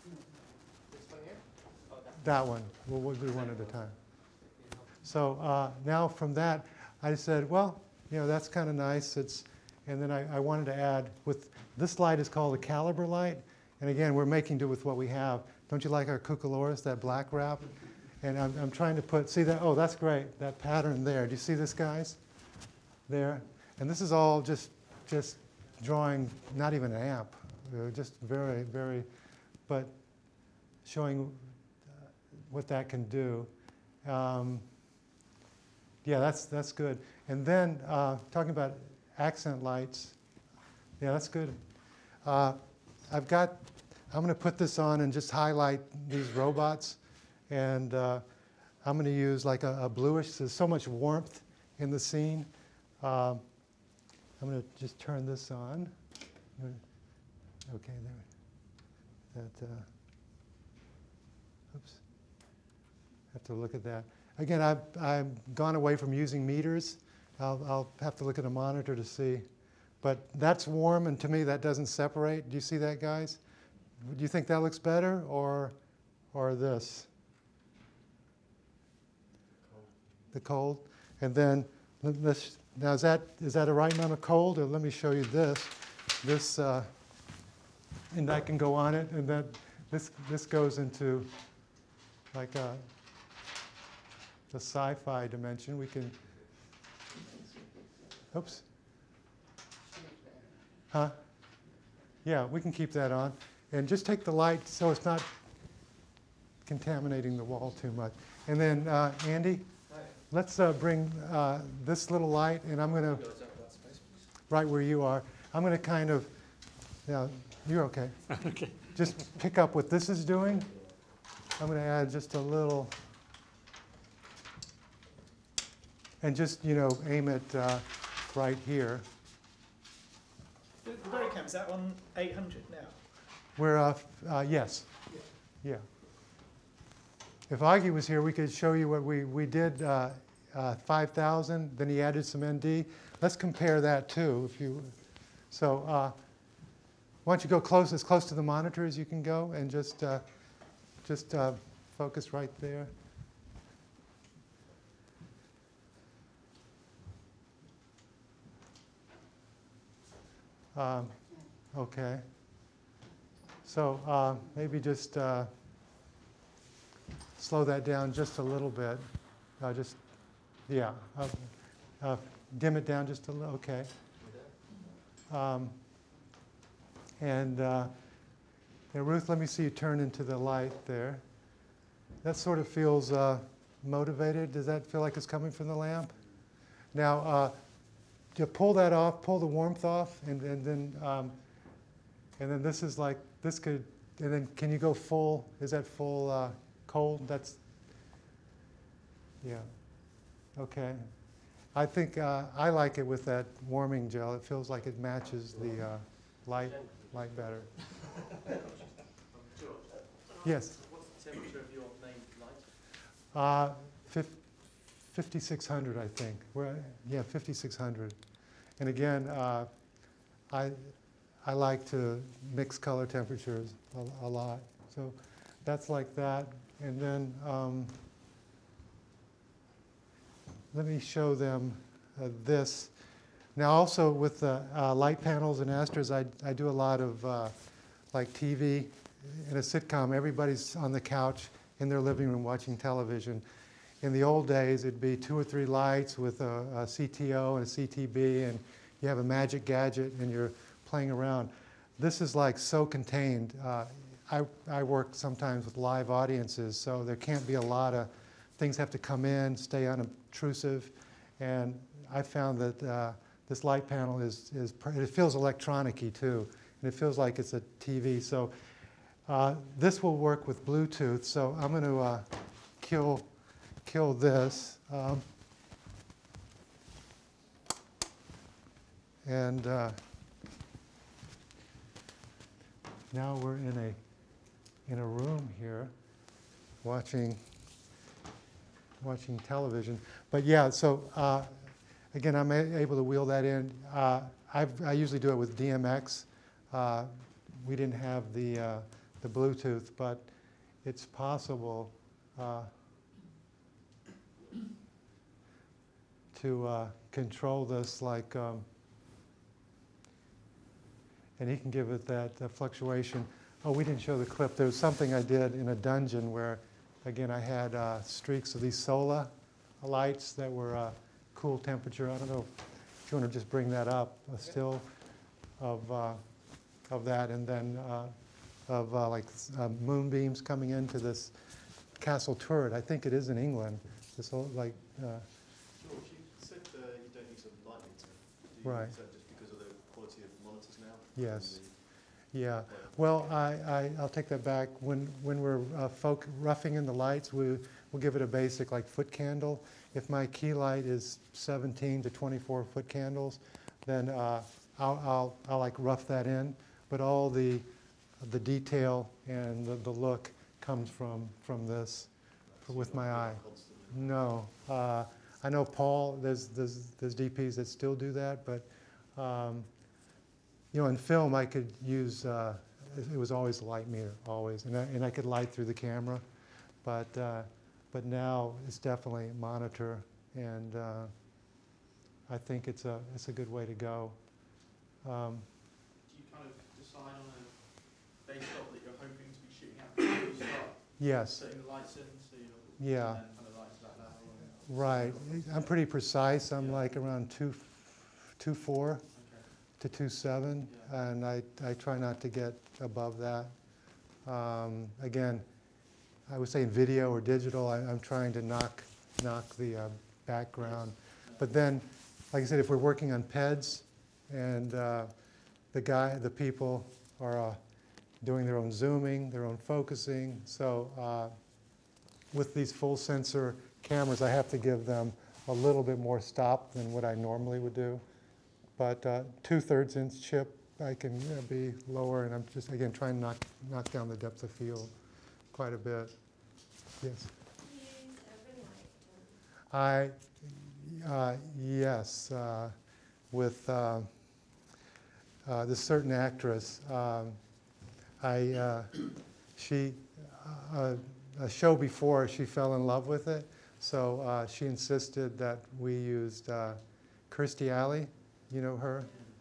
That one. We'll, we'll do one at a time. So uh, now from that, I said, well, you know, that's kind of nice. It's, and then I, I wanted to add, with this light is called a caliber light. And again, we're making do with what we have. Don't you like our cucaloras, that black wrap? And I'm, I'm trying to put, see that? Oh, that's great, that pattern there. Do you see this, guys? There. And this is all just, just drawing, not even an amp, uh, just very, very, but showing uh, what that can do. Um, yeah, that's, that's good. And then uh, talking about accent lights, yeah, that's good. Uh, I've got, I'm going to put this on and just highlight these robots. And uh, I'm going to use like a, a bluish, there's so much warmth in the scene. Uh, I'm going to just turn this on. Okay, there. That, uh, oops. Have to look at that. Again, I've, I've gone away from using meters. I'll, I'll have to look at a monitor to see. But that's warm, and to me, that doesn't separate. Do you see that, guys? Do you think that looks better, or, or this? Cold. The cold. And then, this, now is that, is that a right amount of cold? Or let me show you this. This, uh, and that can go on it, and then this, this goes into like a, the sci-fi dimension. We can, oops. Huh? Yeah, we can keep that on. And just take the light so it's not contaminating the wall too much. And then, uh, Andy, let's uh, bring uh, this little light, and I'm going to, right where you are, I'm going to kind of, yeah, you're okay. Okay. Just pick up what this is doing. I'm going to add just a little, and just, you know, aim it uh, right here. The, the very cam, is that on eight hundred now? We're, uh, uh, yes. Yeah. yeah. If Augie was here, we could show you what we, we did, uh, uh, five thousand, then he added some N D. Let's compare that too. If you, so uh, why don't you go close, as close to the monitor as you can go, and just, uh, just uh, focus right there. Um, okay. So uh, maybe just uh, slow that down just a little bit. Uh, just, yeah. Uh, uh, dim it down just a little. Okay. Um, and uh, yeah, Ruth, let me see you turn into the light there. That sort of feels uh, motivated. Does that feel like it's coming from the lamp? Now, uh, you pull that off, pull the warmth off, and, and then um, and then this is like, this could, and then can you go full, is that full uh, cold? That's, yeah, okay. I think uh, I like it with that warming gel. It feels like it matches the uh, light, light better. George, yes? what's the temperature of your main light? Uh, fifty-six hundred, I think. We're, yeah, fifty-six hundred. And again, uh, I, I like to mix color temperatures a, a lot. So that's like that. And then um, let me show them uh, this. Now also with the uh, light panels and asters, I, I do a lot of uh, like T V. In a sitcom, everybody's on the couch in their living room watching television. In the old days, it'd be two or three lights with a, a C T O and a C T B, and you have a magic gadget and you're playing around. This is like so contained. Uh, I, I work sometimes with live audiences, so there can't be a lot of things have to come in, stay unobtrusive, and I found that uh, this light panel is, is, it feels electronic-y too, and it feels like it's a T V. So uh, this will work with Bluetooth, so I'm going to uh, kill, kill this. Um, and uh, now we're in a, in a room here watching watching television. But yeah, so uh, again, I'm a able to wheel that in. Uh, I've, I usually do it with D M X. Uh, we didn't have the, uh, the Bluetooth, but it's possible uh, to uh, control this like, um, and he can give it that uh, fluctuation. Oh, we didn't show the clip. There was something I did in a dungeon where, again, I had uh, streaks of these solar lights that were uh, cool temperature. I don't know if you want to just bring that up, a still of, uh, of that, and then uh, of uh, like uh, moonbeams coming into this castle turret. I think it is in England. This whole, like, uh, George, you said uh, you don't use a light meter. Do you Right. use that just because of the quality of monitors now? yes. Yeah. Well, I, I, I'll take that back. When, when we're uh, folk roughing in the lights, we, we'll give it a basic like foot candle. If my key light is seventeen to twenty-four foot candles, then uh, I'll, I'll, I'll like rough that in. But all the, the detail and the, the look comes from, from this with my eye. No. Uh, I know Paul, there's, there's, there's D Ps that still do that, but um, you know, in film, I could use, uh, it was always a light meter, always, and I, and I could light through the camera, but, uh, but now it's definitely monitor, and uh, I think it's a, it's a good way to go. Um, Do you kind of decide on a base shot that you're hoping to be shooting at before you start yes, setting the lights in, so you're yeah, and then kind of lights that level? And right. I'm pretty precise. I'm like around two, two four. okay. To two seven, Yeah. and I, I try not to get above that. Um, again, I would say in video or digital, I, I'm trying to knock, knock the uh, background. Yes. But then, like I said, if we're working on P E Ds and uh, the guy, the people are uh, doing their own zooming, their own focusing, so uh, with these full sensor cameras, I have to give them a little bit more stop than what I normally would do. But uh, two-thirds inch chip, I can you know, be lower, and I'm just, again, trying to knock, knock down the depth of field quite a bit. Yes? Do you use a ring light? I, uh, yes, uh, with uh, uh, this certain actress, um, I, uh, she, uh, a show before, she fell in love with it, so uh, she insisted that we used uh, Kirstie Alley. You know her?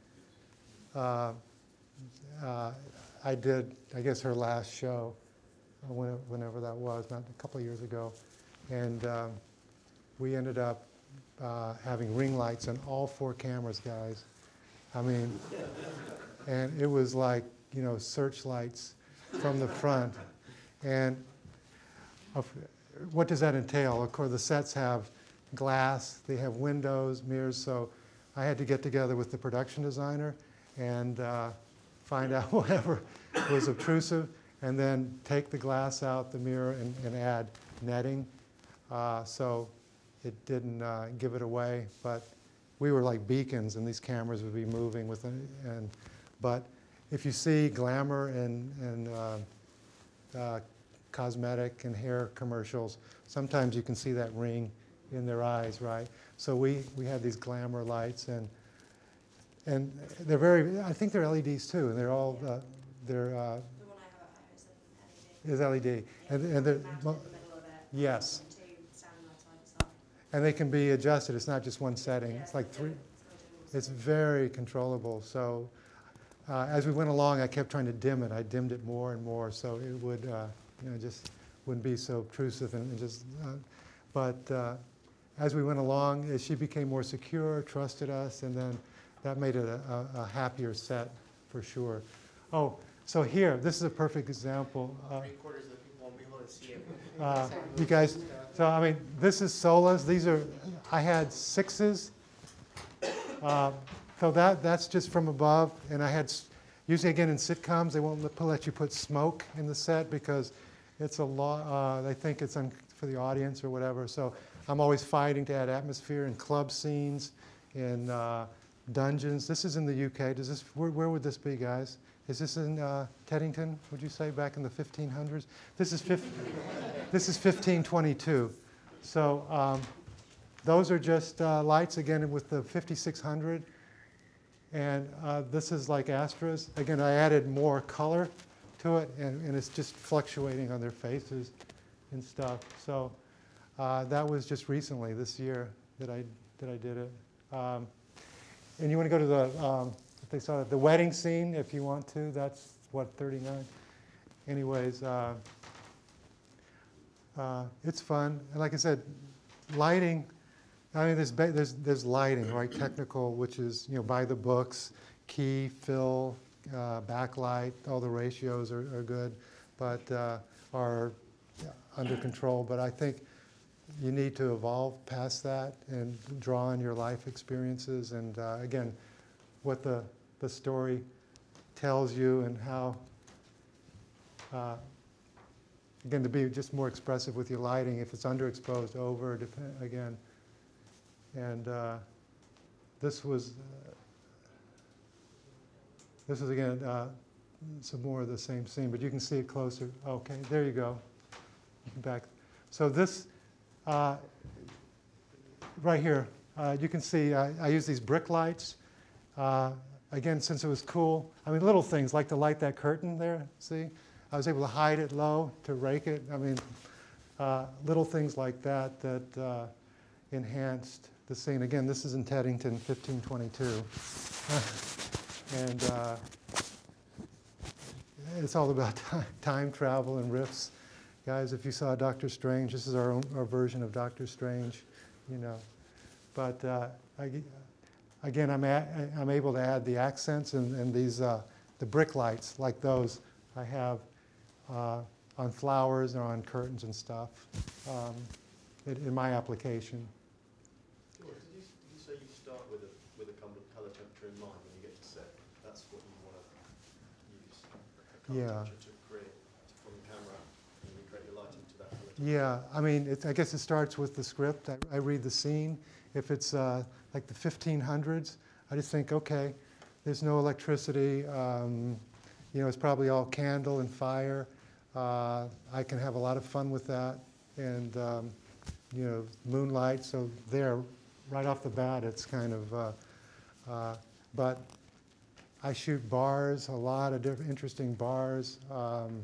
Uh, uh, I did, I guess, her last show, uh, when, whenever that was, not a couple of years ago. And um, we ended up uh, having ring lights on all four cameras, guys. I mean, and it was like, you know, searchlights from the front. And of, what does that entail? Of course, the sets have glass, they have windows, mirrors, so I had to get together with the production designer and uh, find out whatever was obtrusive, and then take the glass out, the mirror, and, and add netting. Uh, so it didn't uh, give it away, but we were like beacons, and these cameras would be moving with it. And, but if you see glamour and, and uh, uh, cosmetic and hair commercials, sometimes you can see that ring in their eyes, right? So we, we had these glamour lights, and and they're very, I think they're L E Ds too, and they're all, uh, they're, uh, The one I have at home is an L E D. is L E D. Yeah, And, it's and they're, mounted in the middle of it. yes, And two standing right side to side. and they can be adjusted. It's not just one setting. Yeah, It's like three, it's it's very controllable. So uh, as we went along, I kept trying to dim it. I dimmed it more and more, so it would, uh, you know, just wouldn't be so obtrusive and, and just, uh, but uh, as we went along, as she became more secure, trusted us, and then that made it a, a, a happier set for sure. Oh, so here, this is a perfect example. Uh, Three quarters of the people won't be able to see it. uh, you guys, so I mean, this is solas. These are, I had sixes. Uh, so that that's just from above, and I had, usually again in sitcoms, they won't let, let you put smoke in the set because it's a law, uh, they think it's un, for the audience or whatever. So I'm always fighting to add atmosphere in club scenes, in uh, dungeons. This is in the U K. Does this, where, where would this be, guys? Is this in uh, Teddington, would you say, back in the fifteen hundreds? This is, this is fifteen twenty-two. So um, those are just uh, lights, again, with the fifty-six hundred. And uh, this is like Astras. Again, I added more color to it, and, and it's just fluctuating on their faces and stuff. So uh, that was just recently, this year, that I, that I did it. Um, and you want to go to the, um, if they saw it, the wedding scene, if you want to. That's, what, thirty-nine? Anyways, uh, uh, it's fun. And like I said, lighting, I mean, there's, there's, there's lighting, right? Technical, which is, you know, by the books, key, fill, uh, backlight, all the ratios are, are good, but uh, are under control. But I think you need to evolve past that and draw on your life experiences and, uh, again, what the, the story tells you and how, uh, again, to be just more expressive with your lighting. If it's underexposed, over, depend, again. And uh, this was, uh, this is again, uh, some more of the same scene, but you can see it closer. Okay, there you go. You can back. So this, uh, right here, uh, you can see I, I use these brick lights. Uh, again, since it was cool, I mean, little things like to light that curtain there, see? I was able to hide it low, to rake it. I mean, uh, little things like that that uh, enhanced the scene. Again, this is in Teddington, fifteen twenty-two. And uh, it's all about time, time travel and riffs. Guys, if you saw Doctor Strange, this is our, own, our version of Doctor Strange, you know. But uh, I, again, I'm, a, I'm able to add the accents and, and these, uh, the brick lights like those I have uh, on flowers or on curtains and stuff um, in, in my application. Did you, did you say you start with a, with a colour temperature in mind when you get to set? That's what you want to use, a colour Yeah. temperature to create from the camera, and you create your lighting to that colour. Yeah, I mean, it, I guess it starts with the script. I, I read the scene. If it's uh, like the fifteen hundreds, I just think, okay, there's no electricity. Um, you know, it's probably all candle and fire. Uh, I can have a lot of fun with that. And, um, you know, moonlight. So there, right off the bat, it's kind of, uh, uh, but I shoot bars, a lot of different interesting bars, um,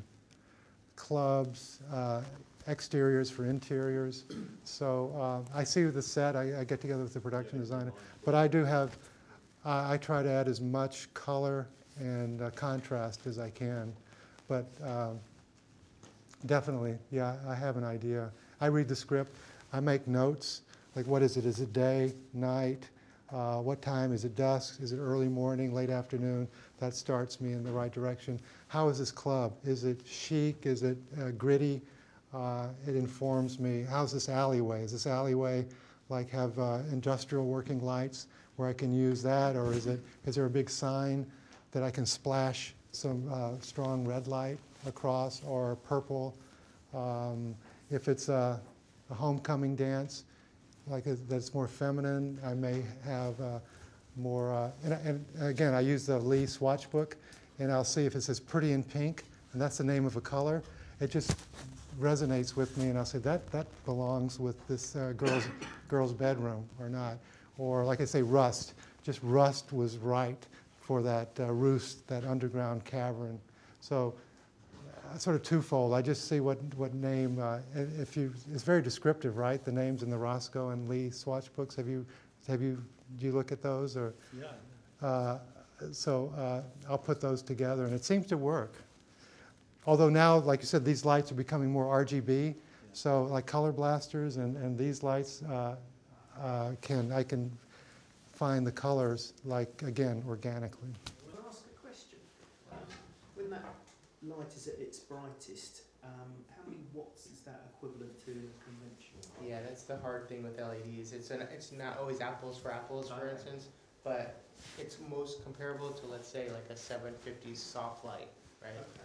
clubs, uh, exteriors for interiors. So uh, I see with the set, I, I get together with the production designer, but I do have, uh, I try to add as much color and uh, contrast as I can. But um, definitely, yeah, I have an idea. I read the script, I make notes, like what is it? Is it day, night? Uh, what time? Is it dusk? Is it early morning, late afternoon? That starts me in the right direction. How is this club? Is it chic? Is it uh, gritty? Uh, it informs me. How's this alleyway? Is this alleyway like have uh, industrial working lights where I can use that? Or is, it, is there a big sign that I can splash some uh, strong red light across, or purple? Um, if it's a, a homecoming dance, like a, that's more feminine, I may have uh, more, uh, and, and again, I use the Lee swatch book, and I'll see if it says pretty in pink, and that's the name of a color. It just resonates with me, and I'll say that that belongs with this uh, girl's girl's bedroom or not. Or like I say, rust. Just rust was right for that uh, roost, that underground cavern. So uh, sort of twofold. I just see what what name. Uh, if you, it's very descriptive, right? The names in the Roscoe and Lee swatch books. Have you have you do you look at those or? Yeah. Uh, so uh, I'll put those together, and it seems to work. Although now, like you said, these lights are becoming more R G B, yeah. So like color blasters and, and these lights uh, uh, can, I can find the colors, like, again, organically. Can I ask a question? Um, when that light is at its brightest, um, how many watts is that equivalent to in a conventional light? Yeah, that's the hard thing with L E Ds. It's an, it's not always apples for apples, for Okay. instance, but it's most comparable to, let's say, like a seven fifty soft light, right? Okay.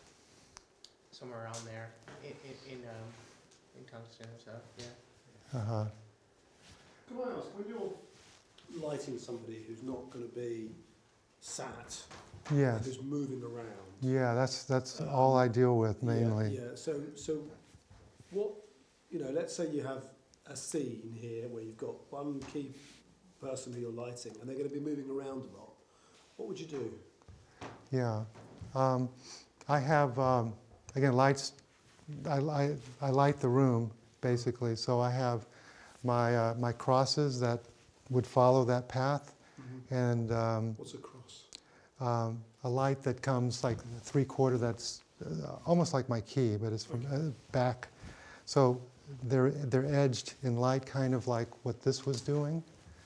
Somewhere around there in in, in, um, in tungsten. So yeah. Uh-huh. Can I ask, when you're lighting somebody who's not going to be sat, Yes. who's moving around? Yeah, that's, that's Um, all I deal with mainly. Yeah, yeah. So, so what, you know, let's say you have a scene here where you've got one key person who you're lighting and they're going to be moving around a lot. What would you do? Yeah. Um, I have, um, again, lights, I, I, I light the room, basically, so I have my, uh, my crosses that would follow that path, Mm-hmm. and um, What's a cross? um, a light that comes like three-quarter that's uh, almost like my key, but it's from uh, back. So they're, they're edged in light, kind of like what this was doing.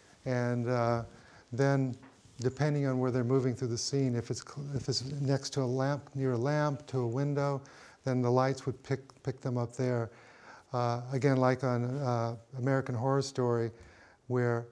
And uh, then, depending on where they're moving through the scene, if it's, cl- if it's next to a lamp, near a lamp, to a window, then the lights would pick, pick them up there. Uh, again, like on uh, American Horror Story, where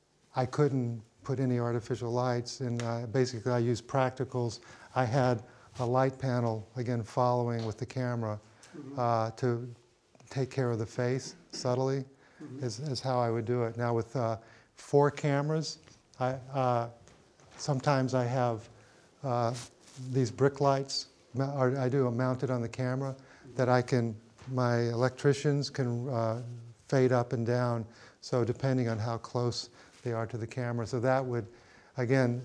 I couldn't put any artificial lights, and uh, basically I used practicals. I had a light panel, again, following with the camera Mm-hmm. uh, to take care of the face subtly, Mm-hmm. is, is how I would do it. Now with uh, four cameras, I, uh, sometimes I have uh, these brick lights, mou- or I do mounted on the camera, that I can, my electricians can uh, fade up and down, so depending on how close they are to the camera. So that would, again,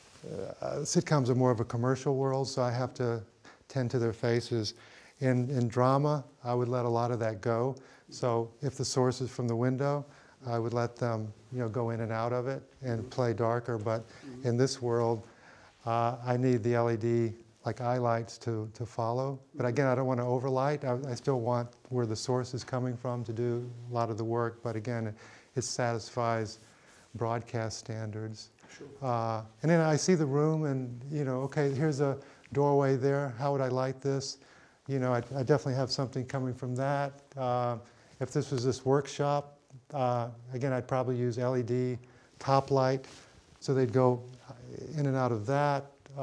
uh, sitcoms are more of a commercial world, so I have to tend to their faces. In, in drama, I would let a lot of that go. So if the source is from the window, I would let them, you know, go in and out of it and play darker. But in this world, uh, I need the L E D, like eye lights, to, to follow. But again, I don't want to overlight. I, I still want where the source is coming from to do a lot of the work. But again, it, it satisfies broadcast standards. Sure. Uh, and then I see the room and, you know, okay, here's a doorway there. How would I light this? You know, I, I definitely have something coming from that. Uh, if this was this workshop, uh, again, I'd probably use L E D top light, so they'd go in and out of that.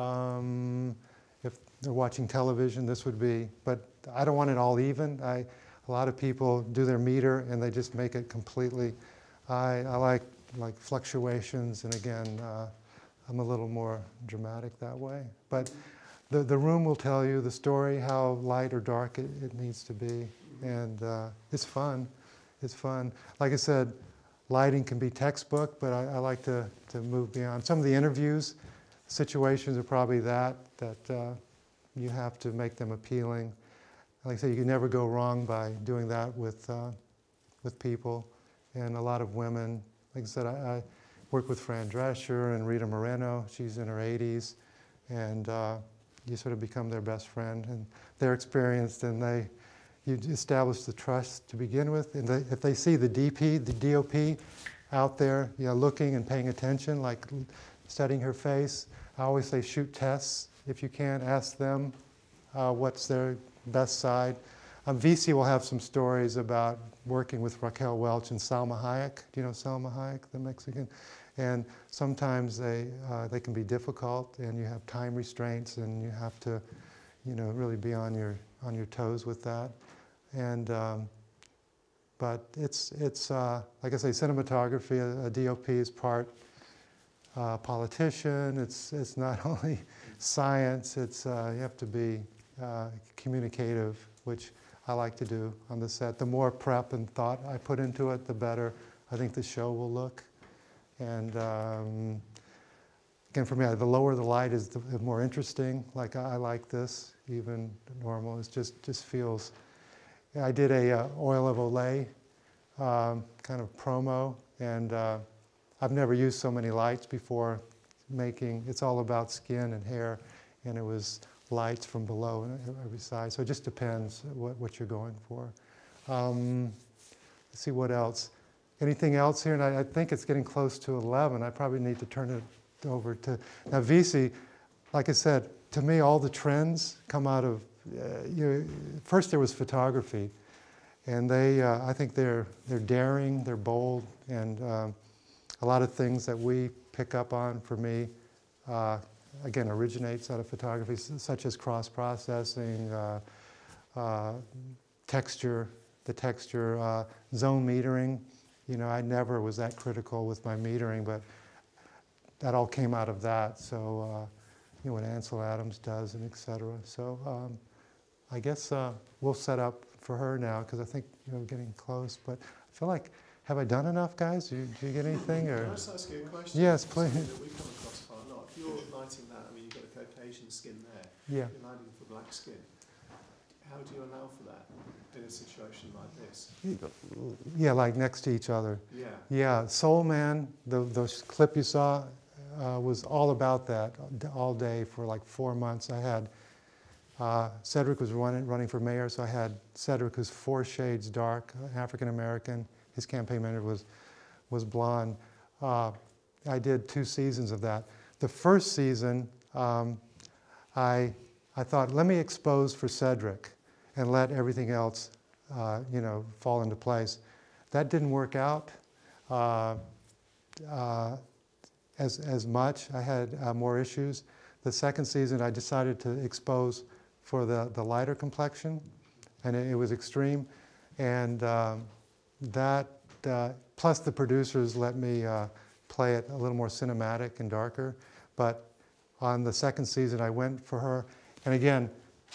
Um, if they're watching television, this would be, but I don't want it all even. I, a lot of people do their meter and they just make it completely. I, I like like fluctuations, and again, uh, I'm a little more dramatic that way. But the, the room will tell you the story, how light or dark it, it needs to be, and uh, it's fun. It's fun. Like I said, lighting can be textbook, but I, I like to, to move beyond. Some of the interviews, situations are probably that, that uh, you have to make them appealing. Like I said, you can never go wrong by doing that with, uh, with people, and a lot of women. Like I said, I, I work with Fran Drescher and Rita Moreno. She's in her eighties, and uh, you sort of become their best friend, and they're experienced, and they, you establish the trust to begin with. And they, if they see the D P, the D O P out there, you know, looking and paying attention, like studying her face, I always say shoot tests. If you can, ask them uh, what's their best side. Um, Visi will have some stories about working with Raquel Welch and Salma Hayek. Do you know Salma Hayek, the Mexican? And sometimes they, uh, they can be difficult, and you have time restraints, and you have to, you know, really be on your, on your toes with that. And, um, but it's, it's uh, like I say, cinematography, a, a D O P is part uh, politician. It's, it's not only science, it's, uh, you have to be uh, communicative, which I like to do on the set. The more prep and thought I put into it, the better I think the show will look. And um, again, for me, the lower the light is, the, the more interesting. Like I, I like this, even normal. It just just feels. I did a uh, oil of Olay um, kind of promo, and uh, I've never used so many lights before. Making it's all about skin and hair, and it was lights from below and every side. So it just depends what, what you're going for. Um, let's see what else. Anything else here? And I, I think it's getting close to eleven. I probably need to turn it over to, now Visi, like I said, to me, all the trends come out of, uh, you know, first there was photography, and they, uh, I think they're, they're daring, they're bold, and um, a lot of things that we pick up on, for me, uh, again, originates out of photography, such as cross-processing, uh, uh, texture, the texture, uh, zone metering. You know, I never was that critical with my metering, but that all came out of that. So, uh, you know, what Ansel Adams does, and et cetera. So, um, I guess uh, we'll set up for her now, because I think, you know, we're getting close. But I feel like, have I done enough, guys? Do you, do you get anything? Or? Can I just ask you a question? Yes, please. That we come across quite a lot. If you're lighting that, I mean, you've got a Caucasian skin there. Yeah. You're lighting for black skin. How do you allow for that in a situation like this? Yeah, like next to each other. Yeah. Yeah, Soul Man, the, the clip you saw, uh, was all about that all day for like four months. I had, uh, Cedric was running, running for mayor, so I had Cedric, who's four shades dark, African American. His campaign manager was, was blonde. Uh, I did two seasons of that. The first season, um, I, I thought, let me expose for Cedric and let everything else, uh, you know, fall into place. That didn't work out uh, uh, as, as much. I had uh, more issues. The second season, I decided to expose for the, the lighter complexion, and it, it was extreme. And um, that, uh, plus the producers let me uh, play it a little more cinematic and darker. But on the second season, I went for her. And again,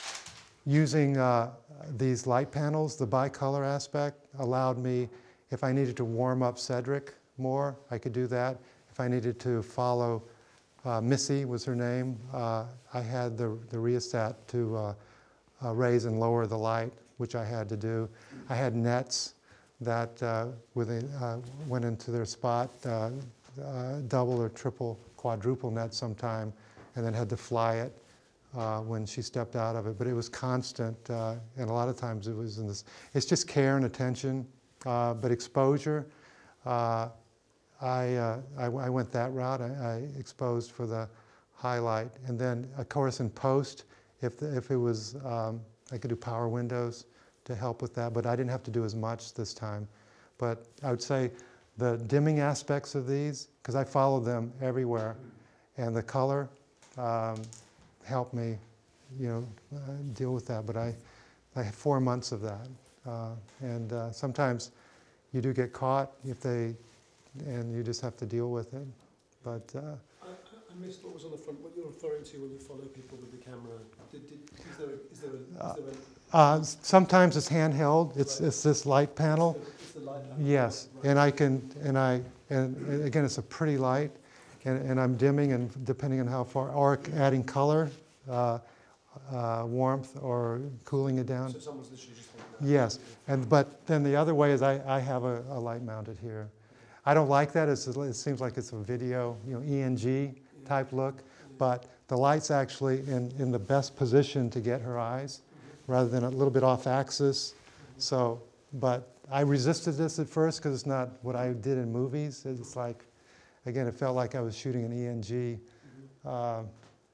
using uh, these light panels, the bicolor aspect allowed me, if I needed to warm up Cedric more, I could do that. If I needed to follow, uh, Missy was her name, uh, I had the, the rheostat to uh, uh, raise and lower the light, which I had to do. I had nets that uh, with a, uh, went into their spot, uh, uh, double or triple, quadruple net sometime, and then had to fly it Uh, when she stepped out of it, but it was constant, uh, and a lot of times it was in this, it's just care and attention, uh, but exposure, uh, I, uh, I, I went that route. I, I exposed for the highlight, and then of course in post, if, the, if it was, um, I could do power windows to help with that, but I didn't have to do as much this time. But I would say the dimming aspects of these, because I follow them everywhere, and the color, um, help me, you know, uh, deal with that. But I, I had four months of that, uh, and uh, sometimes you do get caught if they, and you just have to deal with it. But uh, I, I missed what was on the front. What you're referring to when you follow people with the camera? Did, did, is there, a, is there, a, is there a, uh, sometimes it's handheld. It's right. it's this light panel. It's the, it's the light panel. Yes, right. and I can, and I, and again, it's a pretty light. And, and I'm dimming, and depending on how far, or adding color, uh, uh, warmth, or cooling it down. So someone's literally just holding that. Yes, and but then the other way is I, I have a, a light mounted here. I don't like that. It's, it seems like it's a video, you know, E N G type look. Yeah. But the light's actually in, in the best position to get her eyes, mm-hmm. rather than a little bit off axis. Mm-hmm. So, but I resisted this at first because it's not what I did in movies. It's like, again, it felt like I was shooting an E N G, mm-hmm. uh,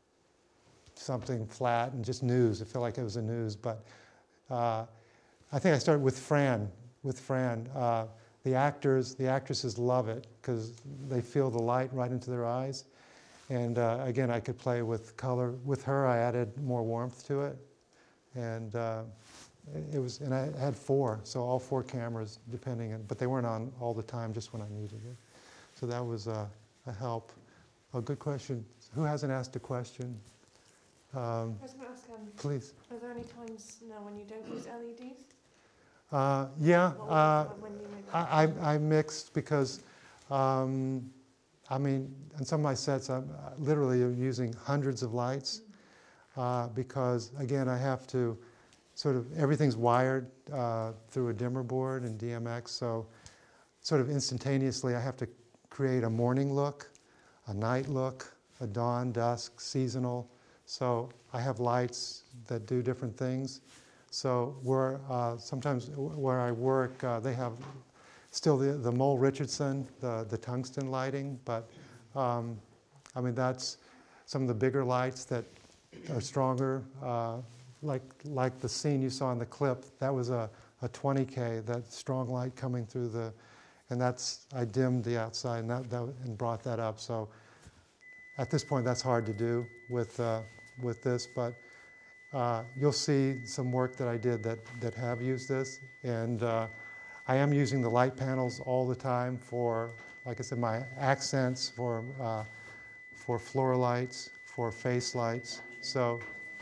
something flat and just news. It felt like it was a news. But uh, I think I started with Fran. With Fran, uh, the actors, the actresses love it because they feel the light right into their eyes. And uh, again, I could play with color. With her, I added more warmth to it, and uh, it was. And I had four, so all four cameras, depending. On, but they weren't on all the time, just when I needed it. So that was uh, a help. A good question. Who hasn't asked a question? Um, I was going to ask, um, please. Are there any times now when you don't use L E Ds? Uh, yeah, uh, when you I, I, I mixed because, um, I mean, on some of my sets, I'm literally using hundreds of lights uh, because, again, I have to sort of, everything's wired uh, through a dimmer board and D M X, so sort of instantaneously I have to create a morning look, a night look, a dawn, dusk, seasonal. So I have lights that do different things. So where uh, sometimes where I work, uh, they have still the, the Mole Richardson, the, the tungsten lighting, but um, I mean that's some of the bigger lights that are stronger. Uh, like, like the scene you saw in the clip, that was a, a twenty K, that strong light coming through the, and that's, I dimmed the outside and, that, that, and brought that up. So at this point, that's hard to do with, uh, with this, but uh, you'll see some work that I did that, that have used this. And uh, I am using the light panels all the time for, like I said, my accents, for, uh, for floor lights, for face lights. So,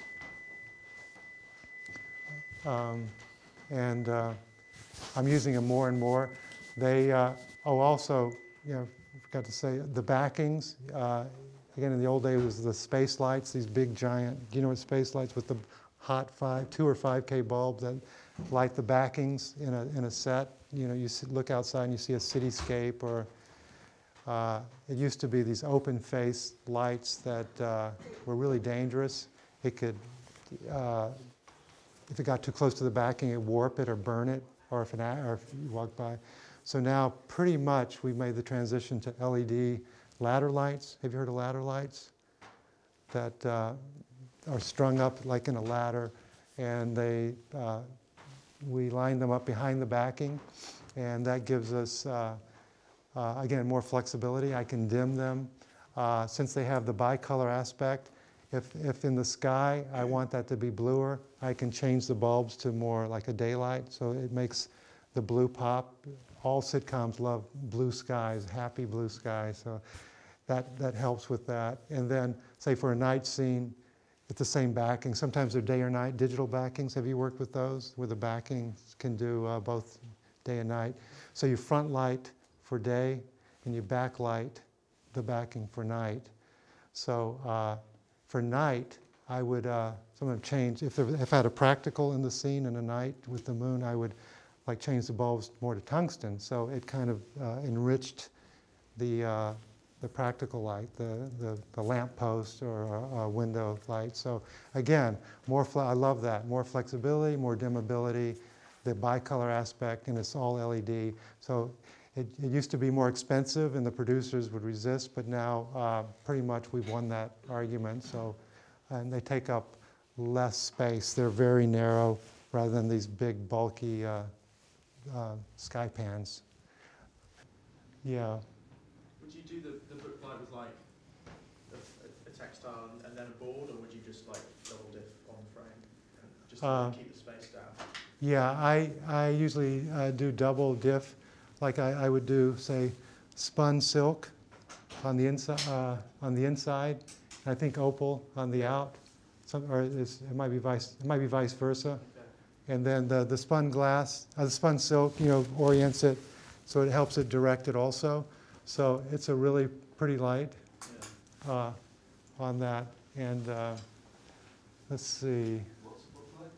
um, and uh, I'm using them more and more. They, uh, oh, also, you know, I forgot to say, the backings, uh, again, in the old days, it was the space lights, these big giant, you know what space lights with the hot five, two or five K bulbs that light the backings in a, in a set. You know, you see, look outside and you see a cityscape, or uh, it used to be these open face lights that uh, were really dangerous. It could, uh, if it got too close to the backing, it warp it or burn it, or if, an, or if you walk by. So now, pretty much, we've made the transition to L E D ladder lights. Have you heard of ladder lights? That uh, are strung up like in a ladder, and they, uh, we line them up behind the backing, and that gives us, uh, uh, again, more flexibility. I can dim them. Uh, since they have the bicolor aspect, if, if in the sky I want that to be bluer, I can change the bulbs to more like a daylight, so it makes the blue pop. All sitcoms love blue skies, happy blue skies, so that, that helps with that. And then, say for a night scene, it's the same backing. Sometimes they're day or night digital backings. Have you worked with those, where the backing can do uh, both day and night? So you front light for day, and you backlight the backing for night. So uh, for night, I would uh, sometimes change, if, there, if I had a practical in the scene in a night with the moon, I would like change the bulbs more to tungsten. So it kind of uh, enriched the, uh, the practical light, the, the, the lamp post or uh, window light. So again, more fle I love that. More flexibility, more dimmability, the bicolor aspect, and it's all L E D. So it, it used to be more expensive and the producers would resist, but now uh, pretty much we've won that argument. So, and they take up less space. They're very narrow rather than these big bulky uh, Uh, sky pans. Yeah. Would you do the, the book light with like a, a textile and, and then a board, or would you just like double diff on the frame, just to Uh, like, keep the space down? Yeah, I, I usually uh, do double diff. Like I, I would do, say, spun silk on the inside, uh, on the inside. I think opal on the out. Some, or it's, it might be vice. It might be vice versa. And then the, the spun glass, uh, the spun silk, you know, orients it, so it helps it direct it also. So it's a really pretty light uh, on that. And uh, let's see. What's what light?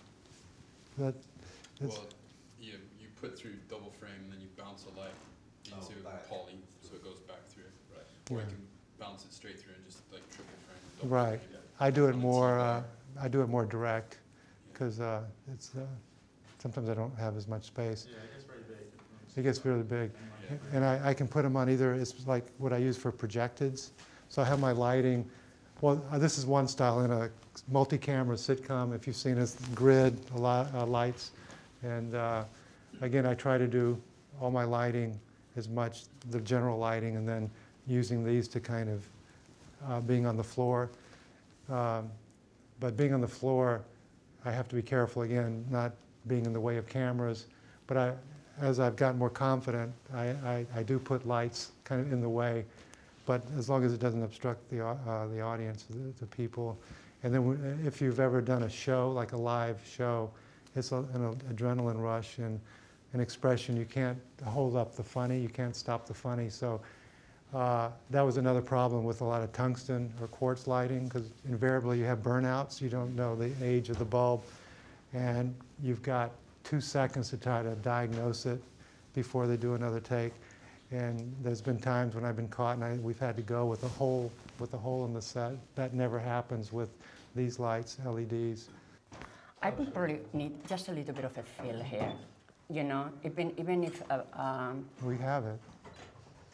That, it's well, you, you put through double frame and then you bounce a light into Oh, back. poly, so it goes back through. Right. Or Yeah. you can bounce it straight through and just like triple frame. Double right. frame. I do it On a more. T V. Uh, I do it more direct. Because uh, it's uh, sometimes I don't have as much space. Yeah, it gets very big. It gets really big, Yeah. and I, I can put them on either. It's like what I use for projecteds. So I have my lighting. Well, uh, this is one style in a multi-camera sitcom. If you've seen this grid, a lot uh, lights, and uh, again, I try to do all my lighting as much the general lighting, and then using these to kind of uh, being on the floor. Um, but being on the floor, I have to be careful, again, not being in the way of cameras. But I, as I've gotten more confident, I, I, I do put lights kind of in the way, but as long as it doesn't obstruct the, uh, the audience, the, the people. And then if you've ever done a show, like a live show, it's a, an adrenaline rush and an expression. You can't hold up the funny, you can't stop the funny. So uh, that was another problem with a lot of tungsten or quartz lighting, because invariably you have burnouts. You don't know the age of the bulb, and you've got two seconds to try to diagnose it before they do another take. And there's been times when I've been caught and I, we've had to go with a hole, with a hole in the set. That never happens with these lights, L E Ds. I would probably need just a little bit of a feel here, you know, even, even if... Uh, um, we have it.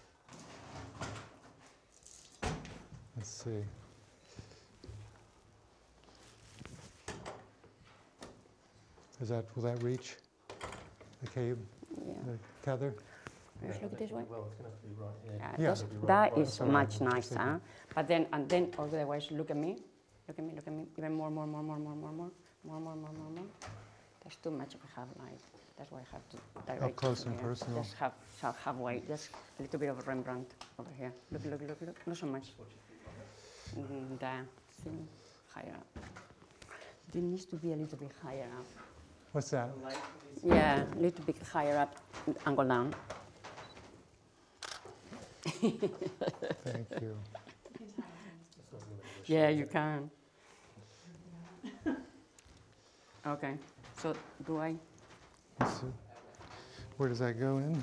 Let's see. Is that, will that reach the cable, Yeah. the tether? Just look this way. Well, it's going to have to be right here. Yeah, Yeah. that's- It'll be right- that right is up much front. nicer. But then, and then otherwise, look at me. Look at me, look at me. Even more, more, more, more, more, more, more, more, more, more, more, more. That's too much of a half light. That's why I have to direct Up close it and here. personal. Just have, have halfway. Just a little bit of Rembrandt over here. Look, look, look, look. Not so much. Mm, there. See? Higher up. It needs to be a little bit higher up. What's that? Yeah, a little bit higher up and go down. Thank you. Yeah, you can. Okay, so do I? Let's see. Where does that go in?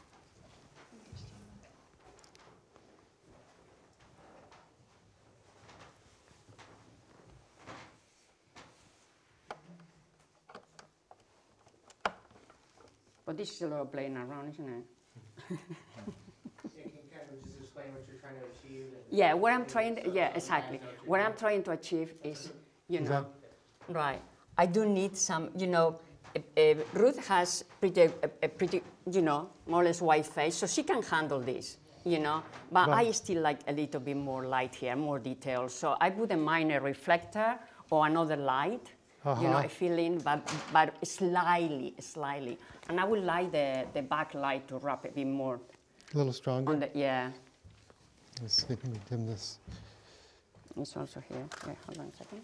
But this is a lot of playing around, isn't it? You can kind of just explain what you're trying to achieve. and- Yeah, what I'm trying to, yeah, exactly. What I'm trying to achieve is, you Is know, right. I do need some, you know, uh, uh, Ruth has pretty, a, a pretty, you know, more or less white face, so she can handle this, you know. But Well- I still like a little bit more light here, more detail. So I put a minor reflector or another light, you know, Uh-huh. a fill-in, but, but slightly, slightly. And I would like the, the backlight to wrap a bit more A little stronger? on the, yeah. Let's see, let me dim this. It's also here. Yeah, hold on a second.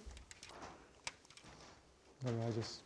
I mean, I just,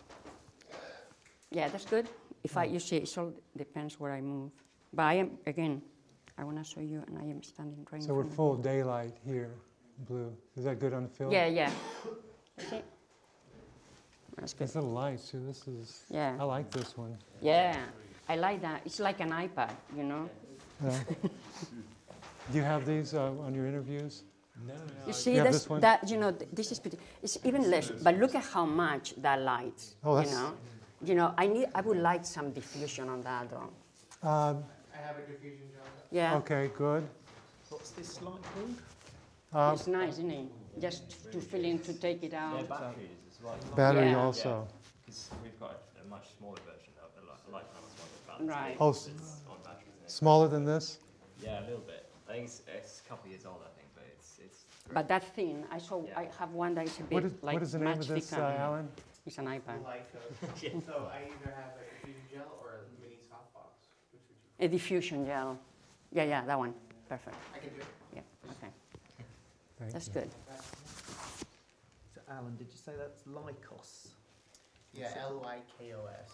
Yeah, that's good. If I, you see, it all depends where I move. But I am, again, I want to show you, and I am standing right in so we're front of full daylight here, blue. Is that good on the film? you. Yeah, yeah. See? That's good. These little lights, too, this is, Yeah. I like this one. Yeah, I like that. It's like an iPad, you know? Yeah. Do you have these uh, on your interviews? No, no, You see, You have that's, this one? that, you know, th- this is pretty, it's even less, but look at how much that lights, Oh, you that's- know? You know, I need, I would like some diffusion on that, though. Um, I have a diffusion job. Yeah, okay, good. What's this light called? Uh, it's nice, isn't it? Just to fill in, to take it out. Yeah, batteries as well. battery Yeah. also. Because we've got a, a much smaller version of it, like, like that one with batteries. Right. Oh, It's s- on batteries. in it. Smaller than this? Yeah, a little bit. I think it's, it's a couple of years old, I think, but it's it's. great. But that thin, I saw, Yeah. I have one that is a bit What is, like what is the name much of this, uh, thicker. Alan? It's an iPad. Like, uh, so I either have a diffusion gel or a mini softbox. Which would you? A diffusion gel. Yeah, yeah, that one. Perfect. I can do it. Yeah, okay. Thank That's you. good. So Alan, did you say that's Lycos? Yeah, L Y K O S.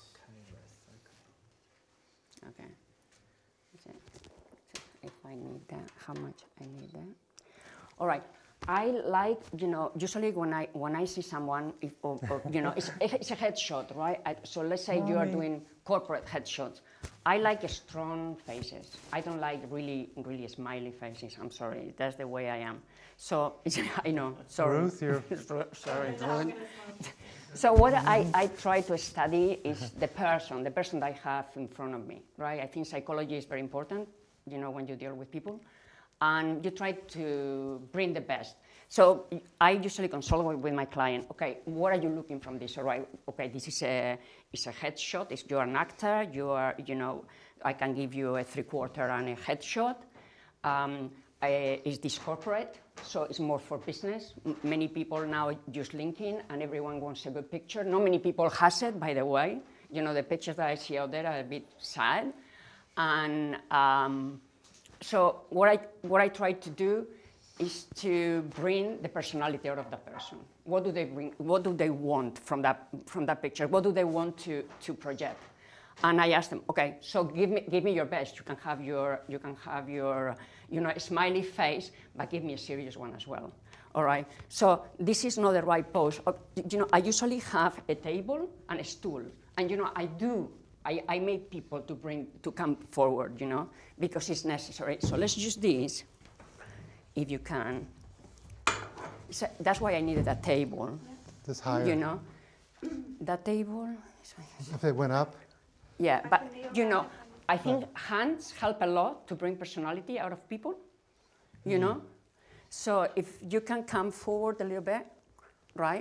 Okay. That's it. So if I need that, how much I need that? All right. I like, you know, usually when I when I see someone, if, or, or, you know, it's, it's a headshot, right? I, so let's say you are Mommy. doing corporate headshots. I like strong faces. I don't like really, really smiley faces. I'm sorry. That's the way I am. So, I know, sorry. Ruth, you're- Sorry, Ruth. So what I, I try to study is the person, the person that I have in front of me, right? I think psychology is very important, you know, when you deal with people. And you try to bring the best. So I usually consult with my client. Okay, what are you looking from this? All right, okay, this is a, it's a headshot. It's, you're an actor. You are, you know, I can give you a three-quarter and a headshot. Um, I, is this corporate? So it's more for business. M- many people now use LinkedIn, and everyone wants a good picture. Not many people has it, by the way. You know, the pictures that I see out there are a bit sad. And um, so what I, what I try to do is to bring the personality out of the person. What do they bring? What do they want from that, from that picture? What do they want to, to project? And I ask them, okay, so give me, give me your best. You can have your, you can have your, you know, smiley face, but give me a serious one as well. All right. So this is not the right pose. Uh, You know, I usually have a table and a stool, and you know, I do. I, I make people to bring to come forward, you know, because it's necessary. So let's use this, if you can. So that's why I needed a table. This higher. You know, that table. If it went up? Yeah, but you know, I think hands help a lot to bring personality out of people, you know? So if you can come forward a little bit, right?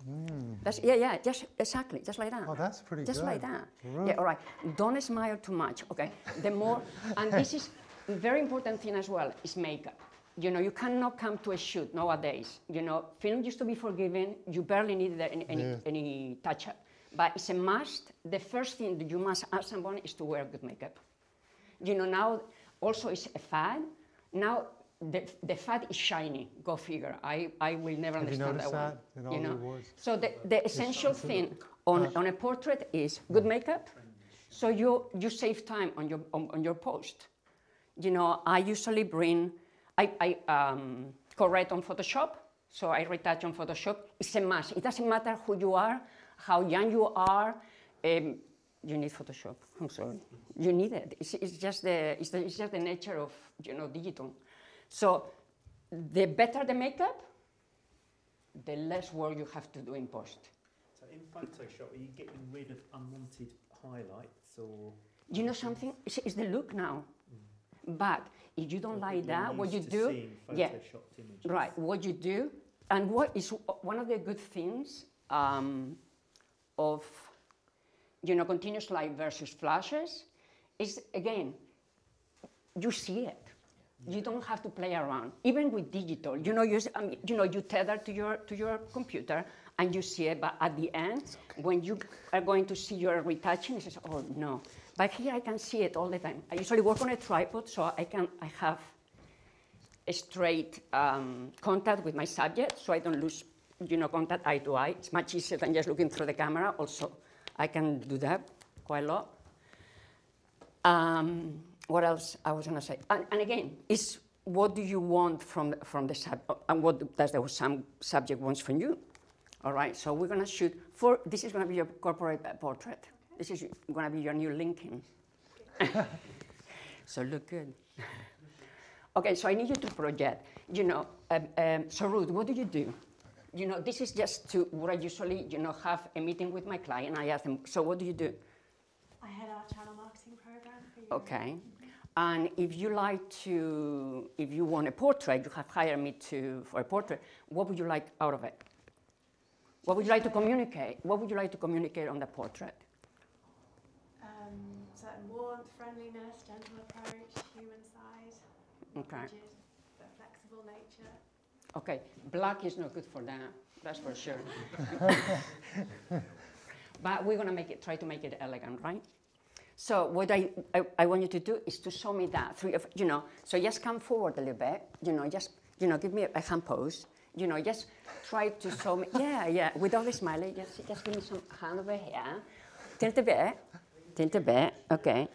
Mm. That's, yeah, yeah, just exactly, just like that. Oh, that's pretty just good. like that. Really? Yeah, all right. Don't smile too much, okay? The more, and this is a very important thing as well, is makeup. You know, you cannot come to a shoot nowadays. You know, film used to be forgiving. You barely needed any, any, Yeah. any touch-up. But it's a must. The first thing that you must ask someone is to wear good makeup. You know, now also it's a fad. Now the, the fad is shiny. Go figure. I, I will never Have you understand noticed that, that in one. all You the know? awards? So the, the essential It's- thing on, uh, on a portrait is good makeup. So you, you save time on your, on, on your post. You know, I usually bring, I, I um, correct on Photoshop, so I retouch on Photoshop. It's a must. It doesn't matter who you are, how young you are. Um, you need Photoshop. I'm sorry. You need it. It's, it's, just the, it's, the, it's just the nature of, you know, digital. So the better the makeup, the less work you have to do in post. So in Photoshop, are you getting rid of unwanted highlights or? You know something? It's, it's the look now. Mm. But if you don't so like that, what you do, yeah, images. Right, what you do, and what is one of the good things um, of, you know, continuous light versus flashes is, again, you see it. You don't have to play around. Even with digital, you know, you, I mean, you know, you tether to your, to your computer and you see it, but at the end, okay. when you are going to see your retouching, it says, oh, no. But here I can see it all the time. I usually work on a tripod, so I can, I have a straight um, contact with my subject, so I don't lose, you know, contact eye to eye. It's much easier than just looking through the camera. Also, I can do that quite a lot. Um, what else I was going to say? And, and again, it's what do you want from, from the subject, and what does the some subject wants from you? All right, so we're going to shoot for, this is going to be your corporate portrait. Okay. This is going to be your new LinkedIn. So look good. Okay, so I need you to project. You know, um, um, so Ruth, what do you do? Okay. You know, this is just to what I usually, you know, have a meeting with my client. I ask them, so what do you do? I head our channel marketing program for you. Okay. And if you like to, if you want a portrait, you have hired me to, for a portrait, what would you like out of it? What would you like to communicate? What would you like to communicate on the portrait? Um, certain warmth, friendliness, gentle approach, human side, Okay. rigid, but flexible nature. Okay, black is not good for that, that's for sure. But we're gonna make it, try to make it elegant, right? So what I, I, I want you to do is to show me that, three of, you know, so just come forward a little bit, you know, just, you know, give me a hand pose. You know, just try to show me, yeah, yeah, without the smiley, just, just give me some hand over here. Tilt a bit, tilt a bit, okay.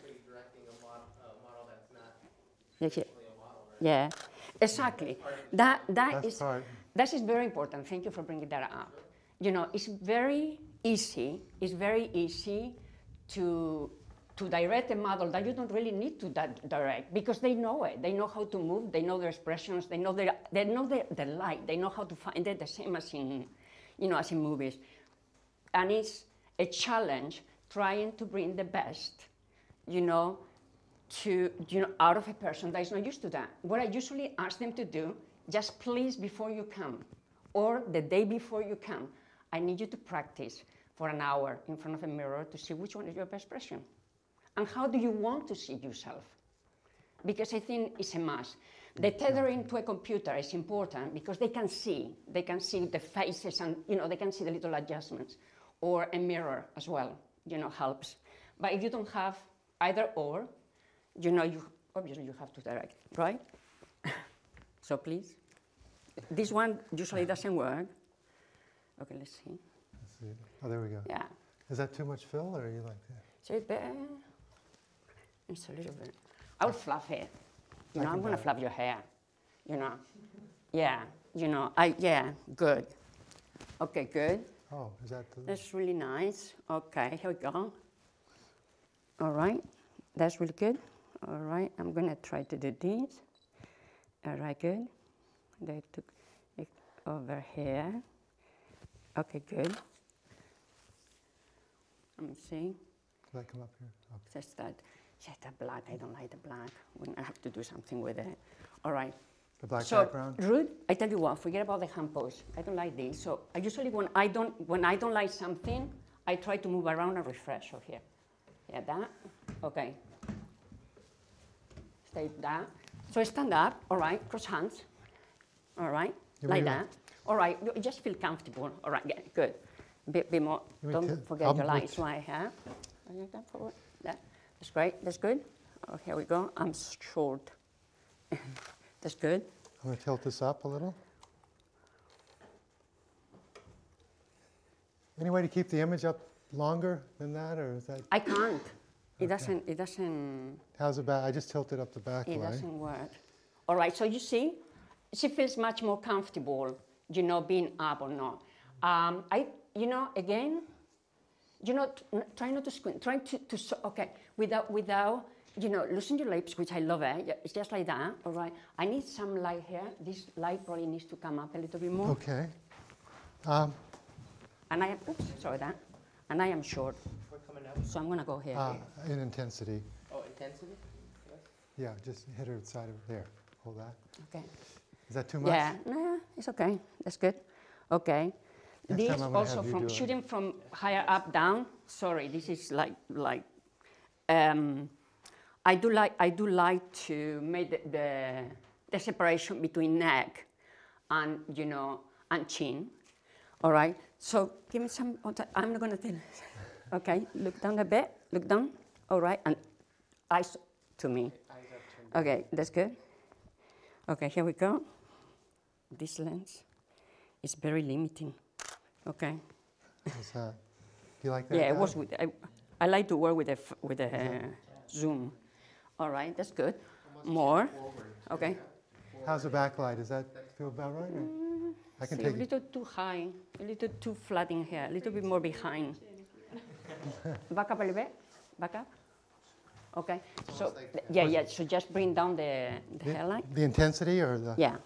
Yeah, yeah, exactly. That, that is, that is very important. Thank you for bringing that up. You know, it's very easy, it's very easy to, to direct a model that you don't really need to that direct because they know it. They know how to move, they know their expressions, they know their, they know their, their light, they know how to find it, the same as in, you know, as in movies. And it's a challenge trying to bring the best, you know, to, you know, out of a person that is not used to that. What I usually ask them to do, just please before you come, or the day before you come, I need you to practice for an hour in front of a mirror to see which one is your best expression. And how do you want to see yourself? Because I think it's a must. The tethering to a computer is important because they can see, they can see the faces and, you know, they can see the little adjustments. Or a mirror as well, you know, helps. But if you don't have either or, you know, you, obviously you have to direct, right? So please. This one usually doesn't work. Okay, let's see. Let's see. Oh, there we go. Yeah. Is that too much fill, or are you like that? So it's better. It's a little bit. I'll fluff it. You know, I'm going to fluff your hair. You know. Yeah. You know, I, yeah, good. Okay, good. Oh, is that the... That's really nice. Okay, here we go. All right. That's really good. All right. I'm going to try to do this. All right, good. They took it over here. Okay, good. Let me see. Can I come up here? Okay. Just that. Yeah, the black. I don't like the black. I have to do something with it. All right. The black so background? rude, I tell you what, forget about the hand pose. I don't like this. So I usually, when I don't, when I don't like something, I try to move around and refresh over here. Yeah, that, okay. Stay that. So stand up, all right, cross hands, all right, Yeah, like we- that. All right, you just feel comfortable. All right, yeah, good. Bit, bit more, Give me don't t- forget I'll your put- lights right here. That forward, that. That's great, that's good. Oh, here we go, I'm short. That's good. I'm going to tilt this up a little. Any way to keep the image up longer than that, or is that? I can't. It Okay. doesn't, it doesn't, How's it back? I just tilted up the back it light. doesn't work. All right, so you see, she feels much more comfortable, you know, being up or not. Um, I, you know, again, you know, t- n- try not to squint, try to, to so, okay, without, without, you know, loosen your lips, which I love it, yeah, it's just like that, all right? I need some light here. This light probably needs to come up a little bit more. Okay. Um, And I am, oops, sorry that, and I am short, We're coming out. so I'm gonna go here. uh, in intensity. Oh, intensity? Yes. Yeah, just hit her side of there. Hold that. Okay. Is that too much? Yeah, nah, it's okay. That's good. Okay. Next This time I'm gonna also have you from do it. shooting from higher up down. Sorry, this is like like. Um, I do like I do like to make the, the the separation between neck and you know and chin. All right. So give me some. I'm not gonna tell. Okay. Look down a bit. Look down. All right. And eyes to me. Okay. That's good. Okay. Here we go. This lens is very limiting. Okay. How's that? Do you like that? Yeah, it guy? was with. I, I like to work with a f- with a uh, zoom. All right, that's good. More. Okay. How's the backlight? Does that feel about right? or- Mm, I can see, take a it. little too high, a little too flat in here, a little bit more behind. Back up a little bit. Back up. Okay. So th- yeah, yeah. So just bring down the the The, hairline. the intensity or the? Yeah.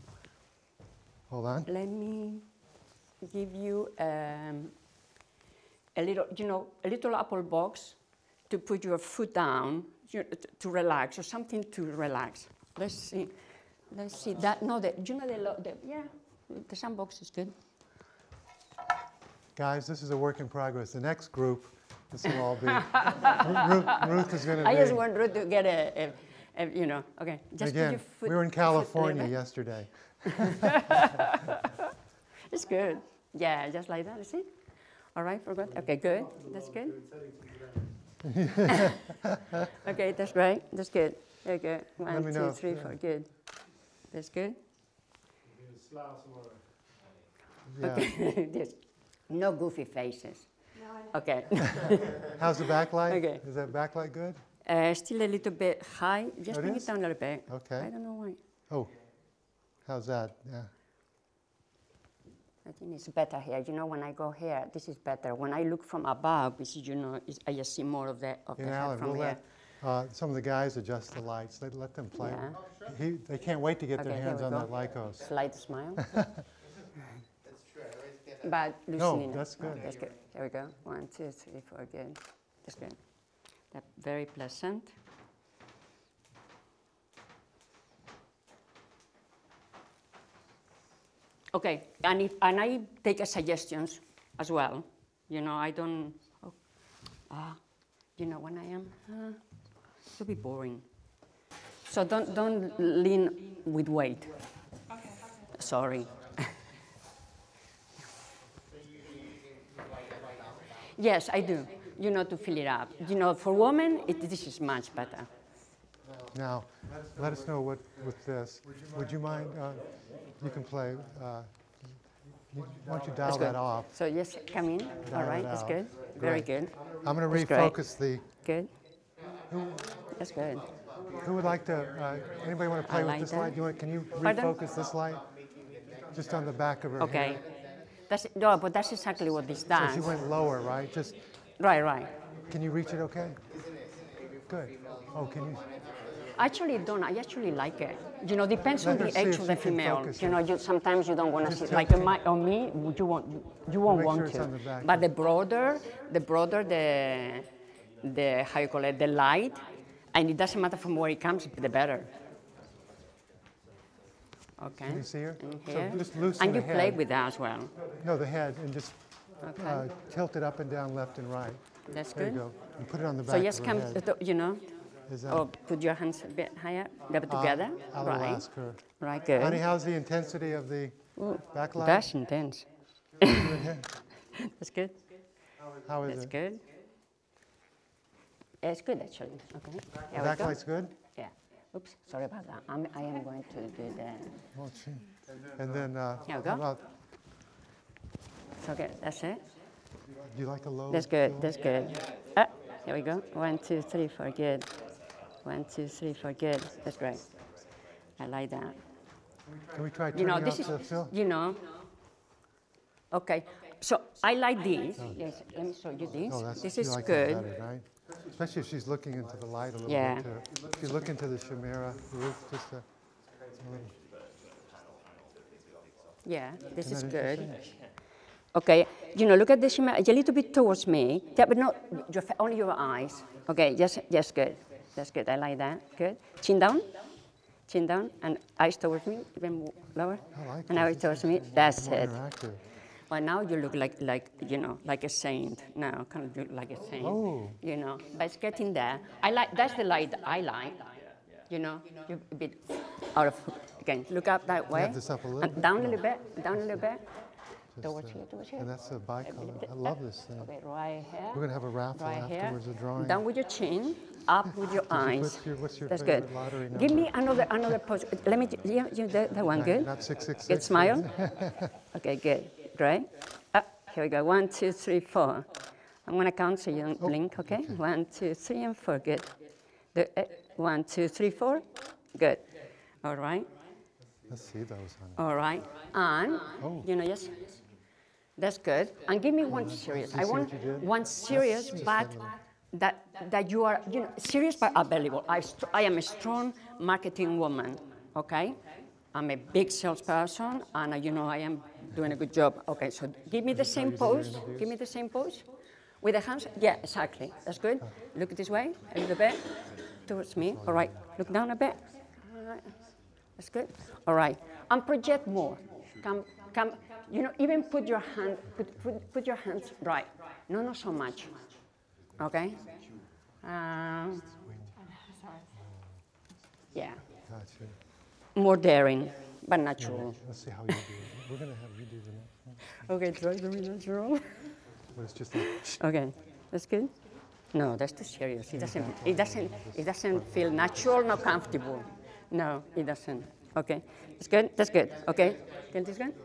Hold on. Let me give you um, a little, you know, a little apple box to put your foot down you know, to, to relax, or something to relax. Let's see. Let's see that. No, the, you know the, lo- the yeah, the sandbox is good. Guys, this is a work in progress. The next group, this will all be. Ruth, Ruth is going to be. I just want Ruth to get a, a, a you know, okay. Just put Again, your foot. we were in foot a little California bit. yesterday. It's good. Yeah, just like that. You see? All right, forgot. Okay, good. That's good. Okay, that's right. That's good. Very good. Let One, me two, know three, if, four. uh, Good. That's good. Yeah. Okay. Yes. No goofy faces. Okay. How's the backlight? Okay. Is that backlight good? Uh, still a little bit high. Just Oh, it bring is? it down a little bit. Okay. I don't know why. Oh, how's that? Yeah. I think it's better here. You know, when I go here, this is better. When I look from above, this is, you know, is, I just see more of the of In the head Alan, from we'll here. let uh, some of the guys adjust the lights. Let, let them play. Yeah. He, they can't wait to get Okay, their here hands we on go. that Lycos. Slight smile. That's true. I always get that. But No, loosening it. that's good. Oh, that's good. Here we go. One, two, three, four. Good. That's good. That very pleasant. Okay, and if and I take a suggestions as well. You know, I don't. Oh, ah, you know, when I am, uh, it'll be boring. So don't don't lean with weight. Sorry. Yes, I do. You know, to fill it up. You know, for women, it, this is much better. Now, let us know what with this. Would you mind? Uh, you can play. Uh, you, why don't you dial That's good. that off? So yes, come in. All Dial right, it that's out. good. Very Great. good. I'm going to That's great. refocus the. Good. That's good. Who would like to? Uh, anybody want to play I with like this that. light? You want? Can you Pardon? refocus this light? Just on the back of her Okay. head. That's no, but that's exactly what this So does. she went lower, right? Just. Right, right. Can you reach it? Okay. Good. Oh, can you? I actually don't. I actually like it. You know, depends Let on her the see age if of the she can female. focus You it. know, you, sometimes you don't want to Just see. tell Like me. on, my, on me, you won't. You won't Make want sure it's to. on the back. But the broader, the broader the, the how you call it, the light, and it doesn't matter from where it comes, the better. Okay. Can you see her? And So here. just loosen And the you head. play with that as well. No, the head, and just Okay. uh, tilt it up and down, left and right. That's there good. You go. And put it on the back So just of her come, head. to- you know, Is that- or put your hands a bit higher, grab it Uh, together. I will right. ask her. Right, good. Honey, how's the intensity of the Ooh, backlight? That's intense. That's good. How is That's it? good. Yeah, it's good actually. Okay. The Here we go. backlight's good? Yeah. Oops, sorry about that. I'm, I am going to do that. Oh, gee. And then, uh, Here we how go. about, So okay, that's it. do you like a low? That's good. fill? That's good. Ah, here we go. One, two, three, four. Good. One, two, three, four. Good. That's great. I like that. Can we try You turning know, up this is. the fill? You know. Okay. So I like this. Yes. Let me show you this. Oh, that's, This you is like good. That better, right? Especially if she's looking into the light a little Yeah. bit too. If you look into the chimera roof, just a, a little. Yeah, this Isn't is that good. interesting? Okay, you know, look at the shimmer, a little bit towards me, yeah, but not your, fa- only your eyes. Okay, yes, yes, good. That's good, I like that, good. Chin down, chin down, and eyes towards me, even mo- lower. I like And now this. it towards me, that's More it. interactive. Well, now you look like, like, you know, like a saint now, kind of look like a saint, Oh. you know, but it's getting there. I like, that's the light that I like, you know, you're a bit out of, again, look up that way. have this up a little and bit? down a little bit, down a little bit. Just, Towards uh, here, towards here. And that's a bicolor. I love this thing. Okay, right here. We're gonna have a raffle right here. afterwards, a drawing. Down with your chin, up with your Did you eyes. put your- what's your That's favorite good. lottery Give number? me another another pose. Let me. Yeah, yeah that, that one. Not- Good. not six six Good six, smile. please. Okay, good. Great. Up. Here we go. One, two, three, four. I'm gonna count so you don't blink. Okay? okay. One, two, three, and four. Good. The, uh, one, two, three, four. Good. All right. Let's see those, honey. All right. And Oh. you know, yes. That's good. And give me one serious. You I see want what you did? one serious, Just but a little. that that you are, you know, serious but available. I, st I am a strong marketing woman. Okay, I'm a big salesperson, and uh, you know I am doing a good job. Okay, so give me the same pose. Give me the same pose with the hands. Yeah, exactly. That's good. Look this way a little bit towards me. All right. Look down a bit. All right. That's good. All right. And project more. Come, come. You know, even put your hand, put, put, put your hands right. No, not so much. Okay? Um, yeah. Gotcha. More daring, but natural. Let's see how you do it. We're gonna have you do the next one. Okay, try to be natural. But it's just like, Okay, that's good. No, that's too serious. It doesn't. It doesn't. It doesn't feel natural, nor comfortable. No, it doesn't. Okay, it's good. That's good. Okay, can this good?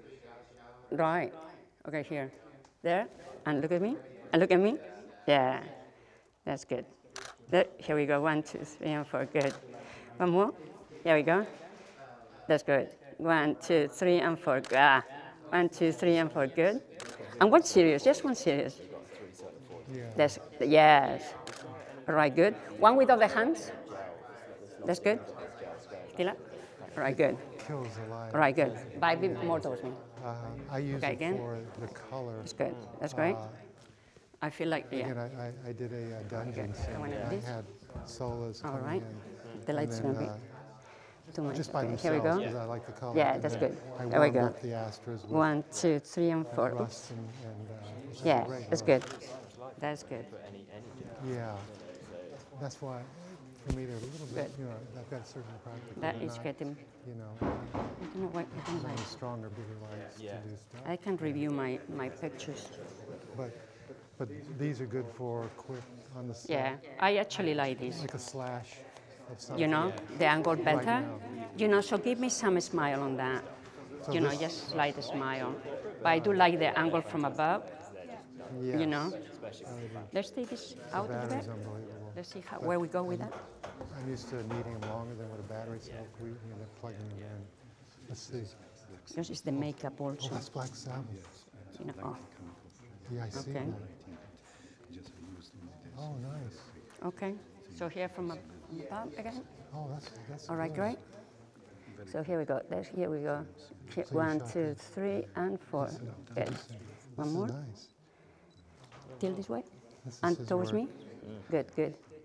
Right. Okay, here, there, and look at me, and look at me. Yeah, that's good. There, here we go. One, two, three, and four. Good. One more. Here we go. That's good. One, two, three, and four. Ah. One, two, three, and four. Good. And one serious. Just one serious. yeah. That's yes. All right. Good. One with all the hands. That's good. Still up. All right. Good. Kills the light. All right. Good. But a bit more towards me. Uh, I use Okay, it again. for the color. That's good. That's great. Uh, I feel like yeah. Again, I, I, I did a uh, dungeon Okay, scene, I wanna and do I this. had solas All coming right. in. The light's and then, gonna be uh, too much. just by Okay, themselves, here we go. because I like the color. Yeah, and that's then good. I There we warmed go. up the Astras with One, two, three, and uh, four. rust Oops. and, and uh, which is Yeah, great. that's good. That's good. Yeah, that's why, for me, they're a little bit, Good. you know, I've got certain practical. That they're is not, getting. You know, I don't know what I don't using like. stronger, bigger lights to do stuff. I can review my my pictures. But, but these are good for quick on the set. Yeah, I actually like this. Like a slash of something. You know, the angle Right better. now. You know, so give me some smile on that. So You know, this- just slight smile. But I do like the angle from above. Yes. You know. I do. Let's take this The out a little battery's bit. unbelievable. Let's see how, where we go with that. I'm used to needing them longer than what a battery cell, we, you know, plugging them in. Let's see. This is the makeup Oh, also. that's Black Sabbath. You know, oh, Yeah, I see Okay. that. Oh, nice. okay. So here from above again. Oh, that's, that's All right, good. great. So here we go. There's, here we go. Here, So you one, shot two, this. three, and four. This is- Good. this is- One this is more. nice. Tilt this way. This is And his towards work. me. Good, good.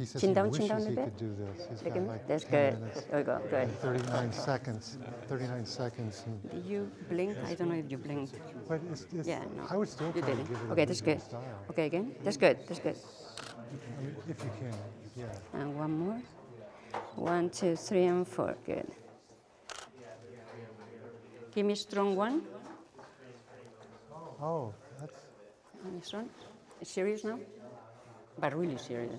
He says Chin he down, wishes chin down a he bit. could do this. He's Look got at me. like That's ten good. minutes There we go. Good. and thirty-nine seconds. thirty-nine seconds. And Do you blink? I don't know if you blink. but it's, it's, Yeah, no. I would still You try to didn't. give it a Okay, that's visual good. style. Okay, again. That's good. That's good. I mean, if you can, yeah. And one more. One, two, three, and four. Good. Give me a strong one. Oh, that's... And strong. Serious now? But really serious.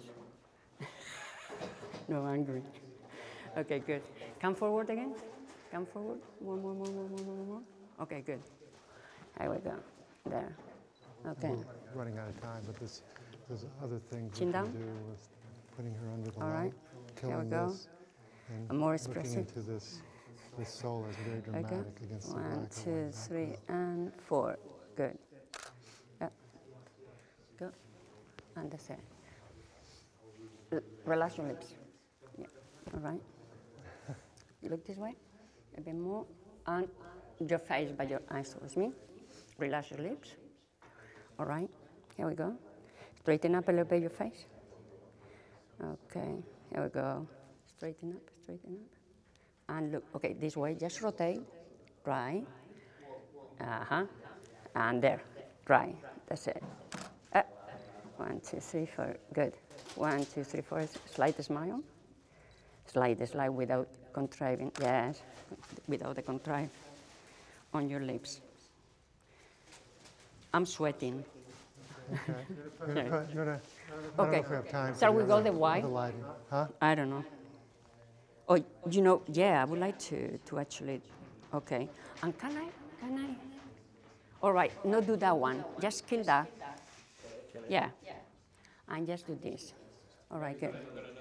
No, angry. Okay, good. Come forward again. Come forward. More, more, more, more, more, more, more. Okay, good. There we go. There. Okay. We're running out of time, but this, there's other things Chin we can down. do with putting her under the All light, right. Here we killing go. this, and A more looking expressive. into this. This soul is very dramatic Okay. against the One, black and two, white three, background. and four. Good. Yeah. Go. And that's it. L- Relax your lips. Yeah. All right. You look this way. A bit more. And your face by your eyes towards me. Relax your lips. All right. Here we go. Straighten up a little bit your face. Okay. Here we go. Straighten up, straighten up. And look, okay, this way, just rotate, right, uh-huh, and there, right, that's it. Uh, one, two, three, four, good. One, two, three, four, slight smile. Slight smile without contriving, yes, without the contrive on your lips. I'm sweating. Okay. You're gonna put- you're gonna- I don't know Okay, if we have time for shall the we go other- the white? other lighting. Huh? I don't know. Oh, you know, yeah, I would like to, to actually, okay. And can I, can I? All right, not do that one, just kill that. Yeah, and just do this. All right, good.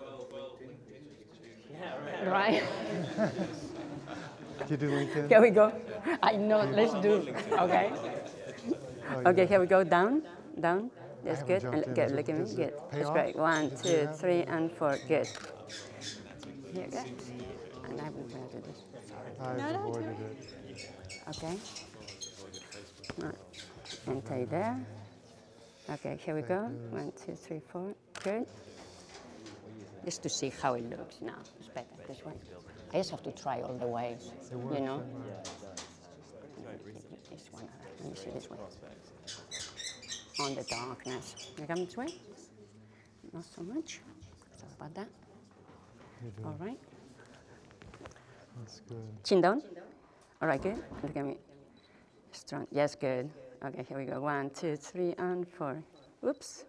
Right? Did you do LinkedIn? Here we go. I know, let's do, okay. Oh, Okay, yeah. here we go, down, down. I That's haven't good, jumped in. and good, Does look it- at me, does it good. pay That's off? great, one, Did you two, have- three, and four, good. Here, good. And I will do this. I've No, no, avoided it. Okay. Right. And take there. Okay, here we go. One, two, three, four. Good. Just to see how it looks now. It's better this way. I just have to try all the ways, you know. This one. Let me see this way. On the darkness. You come this way? Not so much. Sorry about that. All right. That's good. Chin down. All right, good. Look at me. Strong. Yes, good. Okay, here we go. One, two, three, and four. Oops.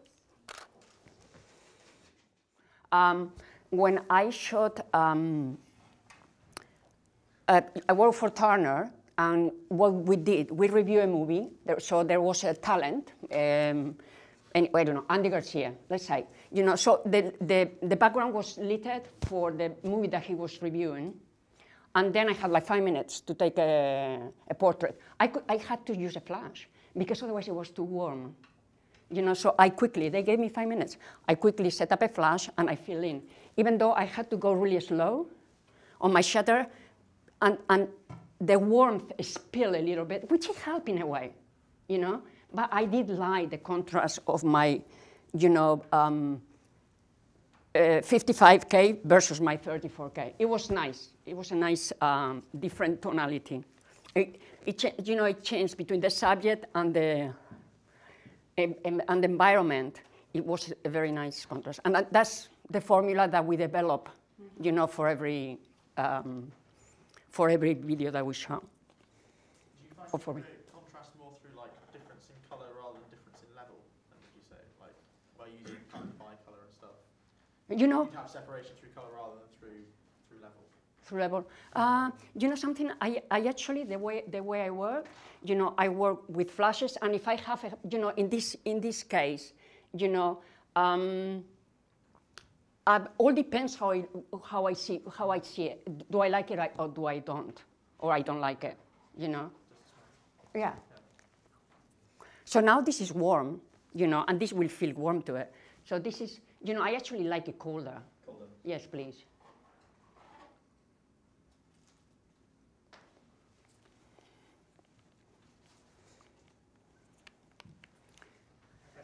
Um, when I shot, um, uh, I worked for Turner, and what we did, we reviewed a movie. There, so there was a talent. Um, and I don't know, Andy Garcia, let's say. You know, so the, the, the background was lit for the movie that he was reviewing. And then I had like five minutes to take a, a portrait. I, could, I had to use a flash because otherwise it was too warm. You know, so I quickly, they gave me five minutes. I quickly set up a flash and I fill in. Even though I had to go really slow on my shutter, and, and the warmth spilled a little bit, which it helped in a way, you know? But I did like the contrast of my, you know, um, uh, fifty-five K versus my thirty-four K. It was nice. It was a nice um, different tonality. It, it, you know, it changed between the subject and the, and, and the environment. It was a very nice contrast. And that, that's the formula that we develop, you know, for every, um, for every video that we show. Do you find Or for me. it contrast more through like difference in colour rather than difference in level? Then would you say like by using kind of bi-colour and stuff? You know, You'd have separation through colour rather than through through level. through level. Uh, you know something? I, I actually the way the way I work, you know, I work with flashes, and if I have, a, you know, in this in this case, you know, um, uh, all depends how I how I see how I see it. Do I like it or do I don't, or I don't like it? You know. Yeah. So now this is warm, you know, and this will feel warm to it. So this is, you know, I actually like it colder. Colder. Yes, please.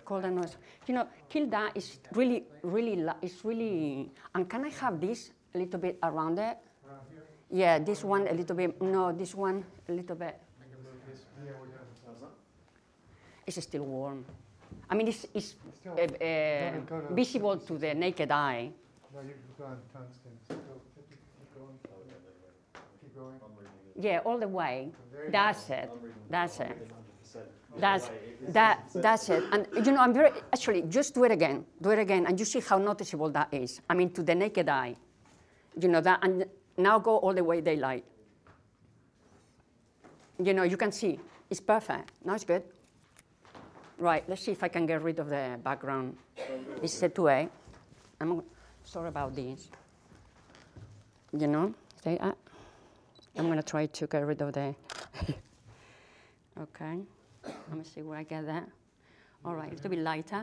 called a noise. You know, kill that is really, really, it's really, and can I have this a little bit around it? Around here? Yeah, this one a little bit, no, this one a little bit. I can move this. Yeah, we have. It's still warm. I mean, it's, it's Still, uh, go uh, to- go to visible to the naked eye. No, you've gone tungsten. So go fifty, keep going. Keep going. Yeah, all the way. There you That's go. it. That's it. That's that. That's it. And you know, I'm very actually just do it again. Do it again, and you see how noticeable that is. I mean, to the naked eye, you know that. And now go all the way daylight. You know, you can see it's perfect. Now it's good. Right. Let's see if I can get rid of the background. This is a two A. I'm sorry about this. You know, stay up. I'm going to try to get rid of the, okay. Let me see where I get that. All right, a little bit lighter.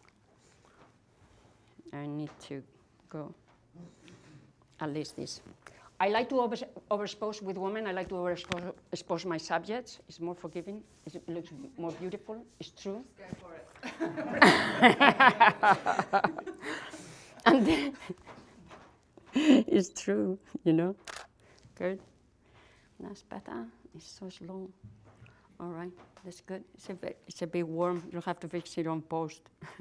I need to go at least this. I like to over, overexpose with women. I like to overexpose expose my subjects. It's more forgiving. It looks more beautiful. It's true. Let's go for it. And then it's true, you know. Good. That's better. It's so slow. All right, that's good. It's a bit, it's a bit warm. You'll have to fix it on post.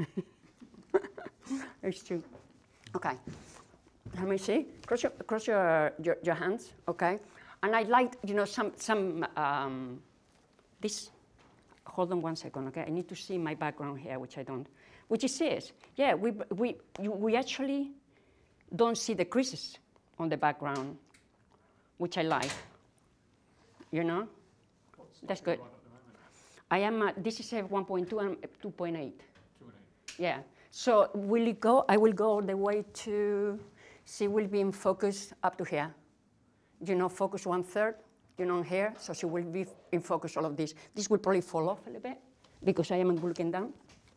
It's true. Okay. Let me see. Cross your, cross your, your, your hands, okay? And I like, you know, some, some um, this, hold on one second, okay? I need to see my background here, which I don't, which is this. Yeah, we, we, you, we actually don't see the creases on the background, which I like, you know? That's good. I am, uh, this is a one point two and two point eight. Yeah, so will it go, I will go all the way to, she will be in focus up to here. You know, focus one third, you know, here, so she will be in focus all of this. This will probably fall off a little bit because I am looking down.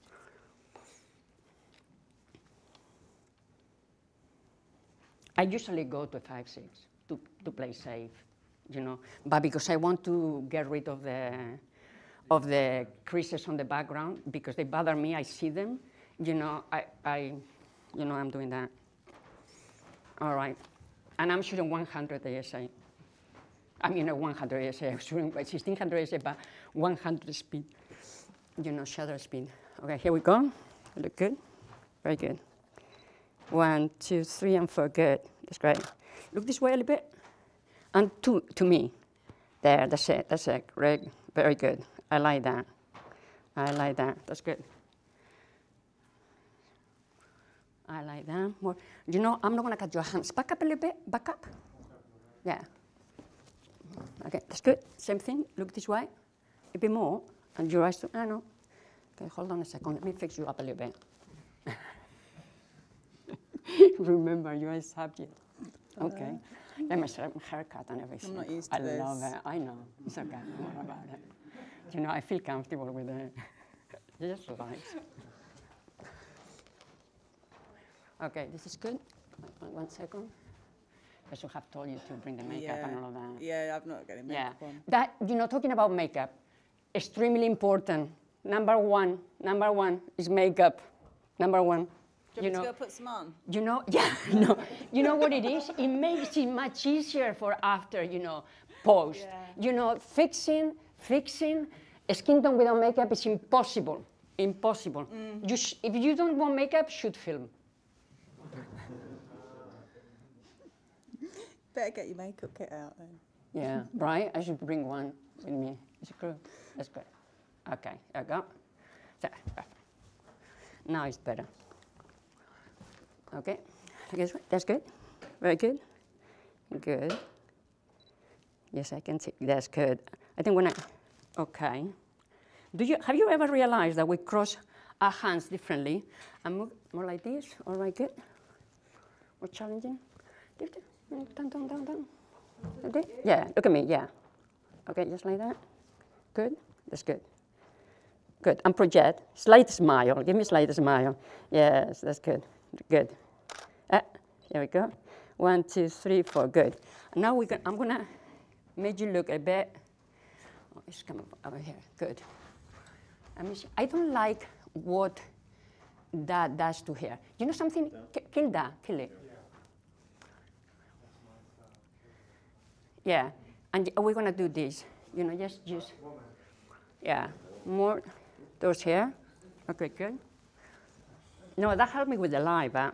I usually go to five six to, to play safe, you know, but because I want to get rid of the, of the creases on the background because they bother me, I see them, you know, I, I you know, I'm doing that. All right, and I'm shooting one hundred A S A. I mean, uh, one hundred A S A, I'm shooting sixteen hundred A S A, but one hundred speed, you know, shutter speed. Okay, here we go. Look good, very good. One, two, three, and four, good. That's great. Look this way a little bit, and to, to me. There, that's it, that's it, great, very good. I like that, I like that, that's good. I like that. More. You know, I'm not gonna cut your hands. Back up a little bit, back up. Yeah. Okay, that's good. Same thing, look this way. A bit more, and your eyes, to, I know. Okay, hold on a second, let me fix you up a little bit. Remember, you're a subject. Okay. Let me show my haircut and everything. I'm not used I to this. love it. I know. It's okay. Don't worry about it. You know, I feel comfortable with it. Just relax. Okay, this is good. One second. I should have told you to bring the makeup Yeah. and all of that. Yeah, I've not got any Yeah. makeup on. That, you know, talking about makeup, extremely important. Number one, number one is makeup. Number one. Do you, You want me know, to go put some on? you know, yeah, no, you know what it is? It makes it much easier for after, you know, post. Yeah. You know, fixing, fixing skin tone without makeup is impossible, impossible. Mm. You sh if you don't want makeup, shoot film. Better get your makeup kit out then. Yeah, right? I should bring one with me. Is it good? That's good. Okay, there we go. So, now it's better. Okay, that's good. Very good. Good. Yes, I can see. That's good. I think when I, okay. Do you, have you ever realized that we cross our hands differently and move more like this? All right, good. More challenging. Down, down, down, down. Okay. Yeah, look at me, yeah. Okay, just like that. Good, that's good. Good, and project. Slight smile, give me a slight smile. Yes, that's good, good. Ah, here we go. One, two, three, four, good. Now we can, I'm gonna make you look a bit, oh, it's coming over here, good. I, mean, I don't like what that does to hair. You know something? K kill that, kill it. Yeah, and we're gonna do this. You know, just use, yeah, more towards here. Okay, good. No, that helped me with the light, but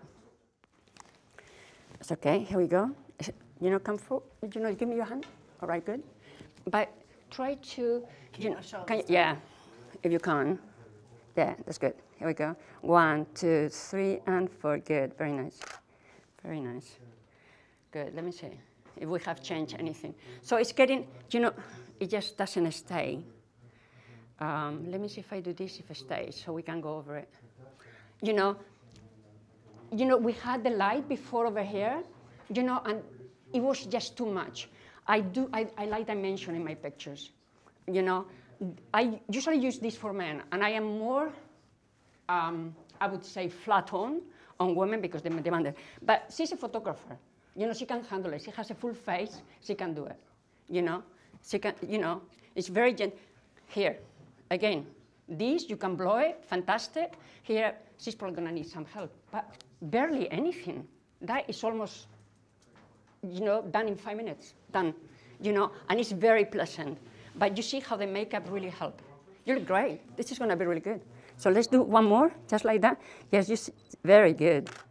it's okay. Here we go. You know, come forward. You know, give me your hand. All right, good. But try to, you know, can you, yeah, if you can. Yeah, that's good. Here we go. One, two, three, and four. Good. Very nice. Very nice. Good. Let me see if we have changed anything. So it's getting, you know, it just doesn't stay. Um, let me see if I do this, if it stays, so we can go over it. You know, you know, we had the light before over here, you know, and it was just too much. I do, I, I like dimension in my pictures. You know, I usually use this for men, and I am more, um, I would say, flat on on women because they demand it. But she's a photographer. You know, she can handle it. She has a full face. She can do it. You know, she can. You know, it's very gentle. Here, again, this you can blow it. Fantastic. Here, she's probably gonna need some help, but barely anything. That is almost, you know, done in five minutes. Done. You know, and it's very pleasant. But you see how the makeup really help. You look great. This is gonna be really good. So let's do one more, just like that. Yes, you see, very good.